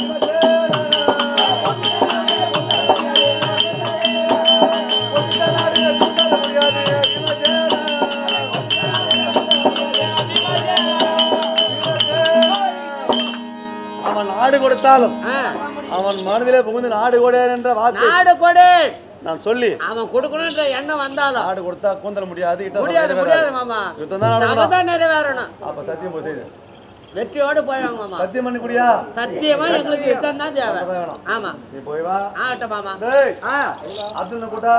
அவன் நாடு கொடுத்தாலும் அவன் மனதிலே புகுந்து நாடு கொடேன் என்ற வாக்கு நாடு கொடே நான் சொல்லி அவன் கொடுக்கணும்ன்ற எண்ணம் வந்தாலும் நாடு கொடுத்தா கூந்தல முடியாது. முடியாது மாமா. சபதம் நிறைவேறணும். அப்ப சத்தியம் செய்து வெற்றியோடு போயிடுவாங்க மாமா. சத்தியம் பண்ணி குடியா? சத்தியமா எங்களுக்கு யுத்தம் தான் தேவை. ஆமா, நீ போய் வா. ஆட்ட மாமா. அர்ஜுன கூட்டா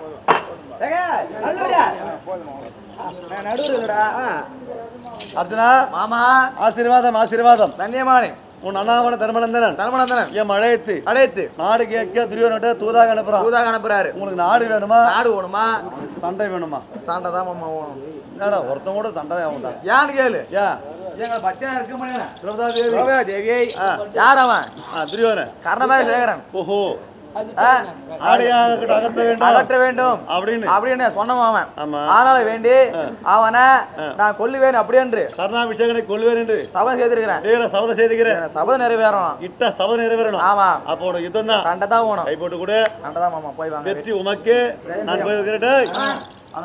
அர்ஜுனா மாமா ஆசீர்வாதம் கண்ணியமானே. உன் அண்ணாவன தர்மநந்தனன் என் அழைத்து நாடு கேட்க துரியோதனட்ட தூதாக அனுப்புறாரு. உங்களுக்கு நாடு வேணுமா சண்டை வேணுமா? சண்டை தான் மாமா வேணும். என்னடா ஒருத்தன் கூட சண்டை ஆகும்டா. ஏன்னு கேளு. எங்க பச்சை இருக்க தேவி யார் அவன்? துரியோதனன் கர்ணமேகரன். ஓஹோ அகற்ற வேண்டும் அப்படின்னு சொன்னவன். அதனால வேண்டி அவனை நான் கொல்லுவேன் அப்படி என்று கர்ணாபிஷேகனை கொல்லுவேன் என்று சபதம் செய்திருக்கிறேன். சபதம் நிறைவேறணும். இட்ட சபதம் நிறைவேறணும். ஆமா, அப்போ யுத்தம் தான். சண்டை தான் வேணும். கை போட்டு கூட சண்டை தான் மாமா. போய் வாங்க. வெற்றி உமக்கு. நான் போய் இருக்கிறேன்.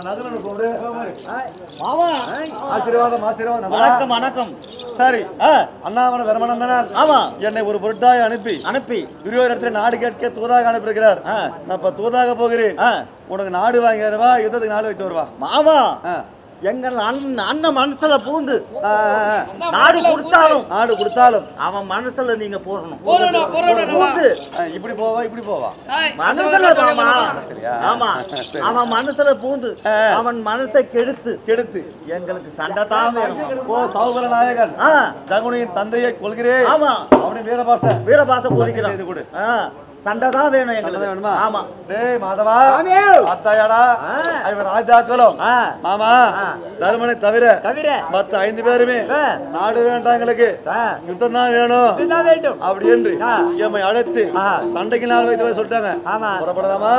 ஆசீர்வாதம். வணக்கம். சரி, அண்ணாவன தர்மநந்தனார் என்னை ஒரு பொருட்டாய் அனுப்பி துரியோதனத்தில் நாடு கேட்க தூதாக அனுப்பியிருக்கிறார். நான் இப்ப தூதாக போகிறேன். உனக்கு நாடு வாங்கி வருவா, யுத்தத்துக்கு நாடு வைத்து வருவா. மாமா எங்கள் அண்ணன் மனசுல பூந்து நாடு கொடுத்தாலும் அவன் மனசுல நீங்க போடணும். இப்படி போவா மனசுல. ஆமா, அவன் மனசுல பூந்து அவன் மனசை கெடுத்து எங்களுக்கு சண்டை தான் வேணும். சௌகர நாயகன் தகுனியின் தந்தையை கொள்கிறேன். ஆமா, அவனை வீரபாச கோரிக்கிறான். சண்டை தான் வேணும் எங்களுக்கு. வேணுமா? ஆமா. டேய் மாதவா அத்தாயாடா இவன் ராஜாக்களும் மாமா தர்மனை தவிர மற்ற 5 பேருமே நாடு வேண்டாம், எங்களுக்கு யுத்தம் தான் வேணும் அப்படி என்று எம்மை அழைத்து சண்டைக்கு நாள் வைத்து சொல்லிட்டாங்க. புறப்படலாமா?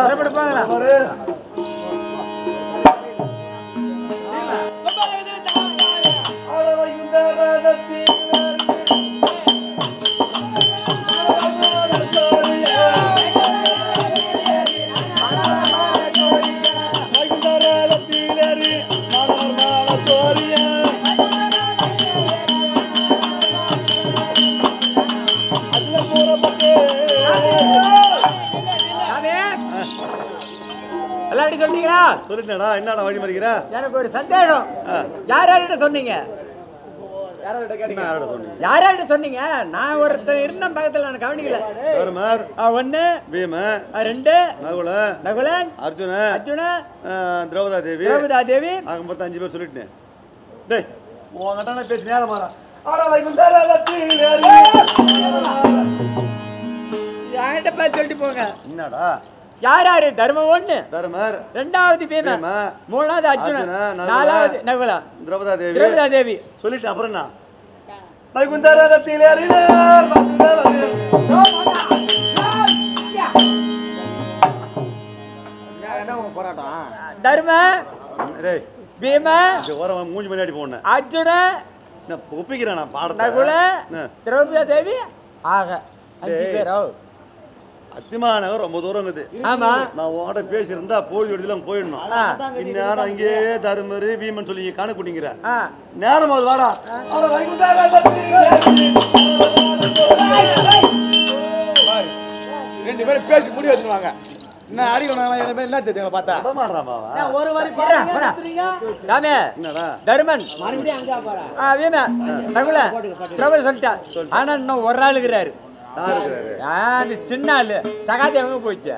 சொல்லிட்டா என்னடா வழி மறிக்கிற? எனக்கு ஒரு சந்தேகம். யார்கிட்ட சொன்னீங்க? யாராட்ட சொன்னீங்க? நான் ஒருத்தன் இருந்த பக்கத்துல நான் கவனிக்கல. தர்மர், ஒண்ணு பீம, ரெண்டு நகுலன், அர்ஜுன, திரௌபதா தேவி. ஆக மொத்தம் 5 பேர் சொல்லிட்டேன். டேய் உங்ககிட்ட நான் பேசி நேரம் மாறா. என்கிட்ட பேர் சொல்லிட்டு போங்க. என்னடா? யாரு? தர்மம் ஒண்ணு, தர்மர், ரெண்டாவது பீம, மூணாவது அர்ஜுனன், நாலாவது நகுலா, திரௌபதா தேவி சொல்லிட்டு அப்புறம் என்ன? வைகுந்தரகத்திலே அறினார் என்ன போராட்டம்? தர்ம, பீம, மூஞ்சி முன்னாடி போன அர்ஜுன, ஒப்பிக்கிறேன் நான் பாடத்தை. நகுல, திரௌபதா தேவி. ஆக 5 பேர். அத்திமா நகர் ரொம்ப தூரம் இருக்குது. ஆமா, நான் உங்கள்கிட்ட பேசியிருந்தா போய் எடுத்துலாம் போயிடணும். இந்நேரம் அங்கேயே தருமரு வீமன் சொல்லி கணக்கு குடிங்கிற நேரம் அது வாடா. 2 பேரும் பேசி முடி வச்சுருவாங்க. என்ன அடிக்கணும் என்ன தெரியுங்க பார்த்தா ஒரு வரி சாமி. என்னடா தர்மன், மறுபடியும் அங்க போறா. வீம, நகுல, திரௌபதி சொல்லிட்டா. ஆனா இன்னும் ஒரு ஆள் இருக்கிறாரு. சின்ன ஆளு சகாதேவங்க போயிடுச்சு.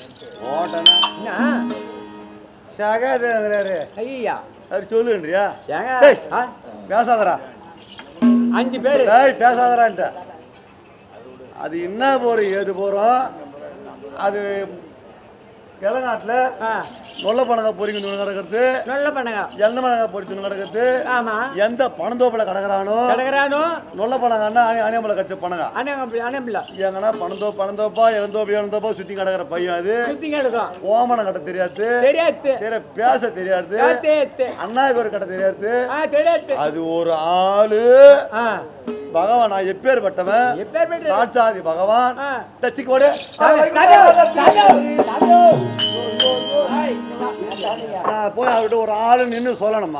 சகாதேவங்கிறாரு. ஐயா அவர் சொல்லுன்றியா? ஏங்க பேசாதரா. 5 பேர் பேசாதரான்ட்ட. அது என்ன போறோம் ஏது போறோம்? அது கிழங்காட்டுல நொல்ல பணங்க பொறிங்க நடக்கிறது. நல்ல பண்ணுங்க. எந்த பணங்க பொறிச்சு நடக்கிறது. ஆமா, எந்த பணந்தோப்பில கடக்குறானோ நொல்ல பணங்கன்னா அணியம்பல கட்ச பணங்க எங்கன்னா பணந்தோப்பா இளந்தோப்பா சுத்தி கிடக்குற பையன். அது சுத்தி கிடக்கும். ஓமனம் கட்ட தெரியாது. சரி பேச தெரியாது. அண்ணாவுக்கு ஒரு கட்ட தெரியாது. அது ஒரு ஆளு பகவான். நான் எப்பேற்பட்டவன்? சாட்சாதி பகவான். டச்சுக்கோடு நான் போய் அவர்கிட்ட ஒரு ஆளு நின்று சொல்லணுமா?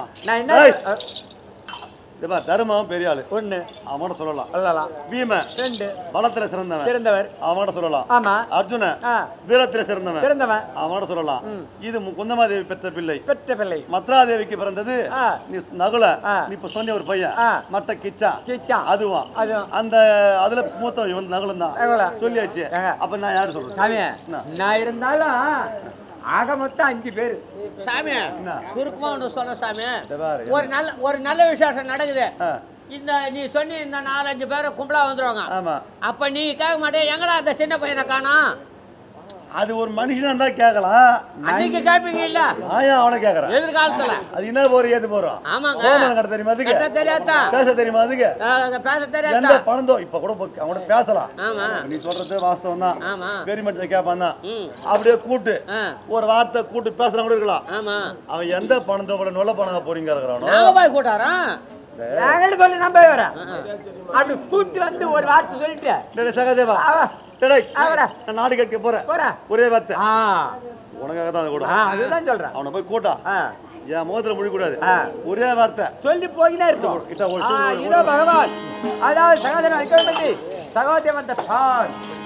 தர்மம் பெரிய ஆளு ஒண்ணு, அவன்கிட்ட சொல்லலாம். பீம 2 பலத்துல சிறந்தவர், அவன்கிட்ட சொல்லலாம். ஆமா. அர்ஜுன வீரத்துல சிறந்தவன், அவன்கிட்ட சொல்லலாம். இது குந்தமாதேவி பெற்ற பிள்ளை. மத்ராதேவிக்கு பிறந்தது நீ நகுல. நீ இப்ப சொன்ன ஒரு பையன் மட்ட கிச்சா அதுவா. அந்த அதுல மூத்தம் இவன் நகுலம் தான் சொல்லியாச்சு. அப்ப நான் யாரு சொல்றேன்? நான் இருந்தாலும் ஆக மொத்தம் 5 பேர். சாமி சுருக்கமா ஒன்று சொன்ன சாமி, ஒரு நல்ல விசேஷம் நடக்குது. இந்த நீ சொன்னி இந்த 4-5 பேரை கும்பலா வந்துருவாங்க. அப்ப நீ கேட்க மாட்டே எங்கடா அந்த சின்ன பையனை காணோம்? அது ஒரு மனுஷனா இருந்தா கேட்கலாம். அன்னைக்கு கேட்பீங்க இல்ல? அவனை கேட்கறேன் எதிர்காலத்துல. அது என்ன போற ஏது போறோம்? ஆமாங்க. கோமனம் கட்ட தெரியுமா? அதுக்கு கட்ட தெரியாதா? பேச தெரியுமா? அதுக்கு பேச தெரியாதா? எந்த பணந்தோ இப்ப கூட அவனோட பேசலாம். ஆமா, நீ சொல்றது வாஸ்தவம் தான். ஆமா, பெரியமட்ட கேட்பான் தான். அப்படியே கூட்டு ஒரு வார்த்தை கூட்டு பேசுறவங்க கூட இருக்கலாம். ஆமா. அவன் எந்த பணந்தோ போல நொல்ல பணங்க போறீங்க இருக்கிறானோ நாங்க போய் கூட்டாரான் சொல்லி நம்ப வரேன். அப்படி கூட்டு வந்து ஒரு வார்த்தை சொல்லிட்டு சகாதேவா நாடு கேட்க போறேன் ஒரே வார்த்தை உனக்காக தான் கூட. அதுதான் சொல்றேன். அவனை போய் கூட்டா என் முகத்துல மொழி கூடாது. ஒரே வார்த்தை சொல்லி போயினே இருக்கும். இதோ பகவான், அதாவது சகாதேவன் சகாதேவன்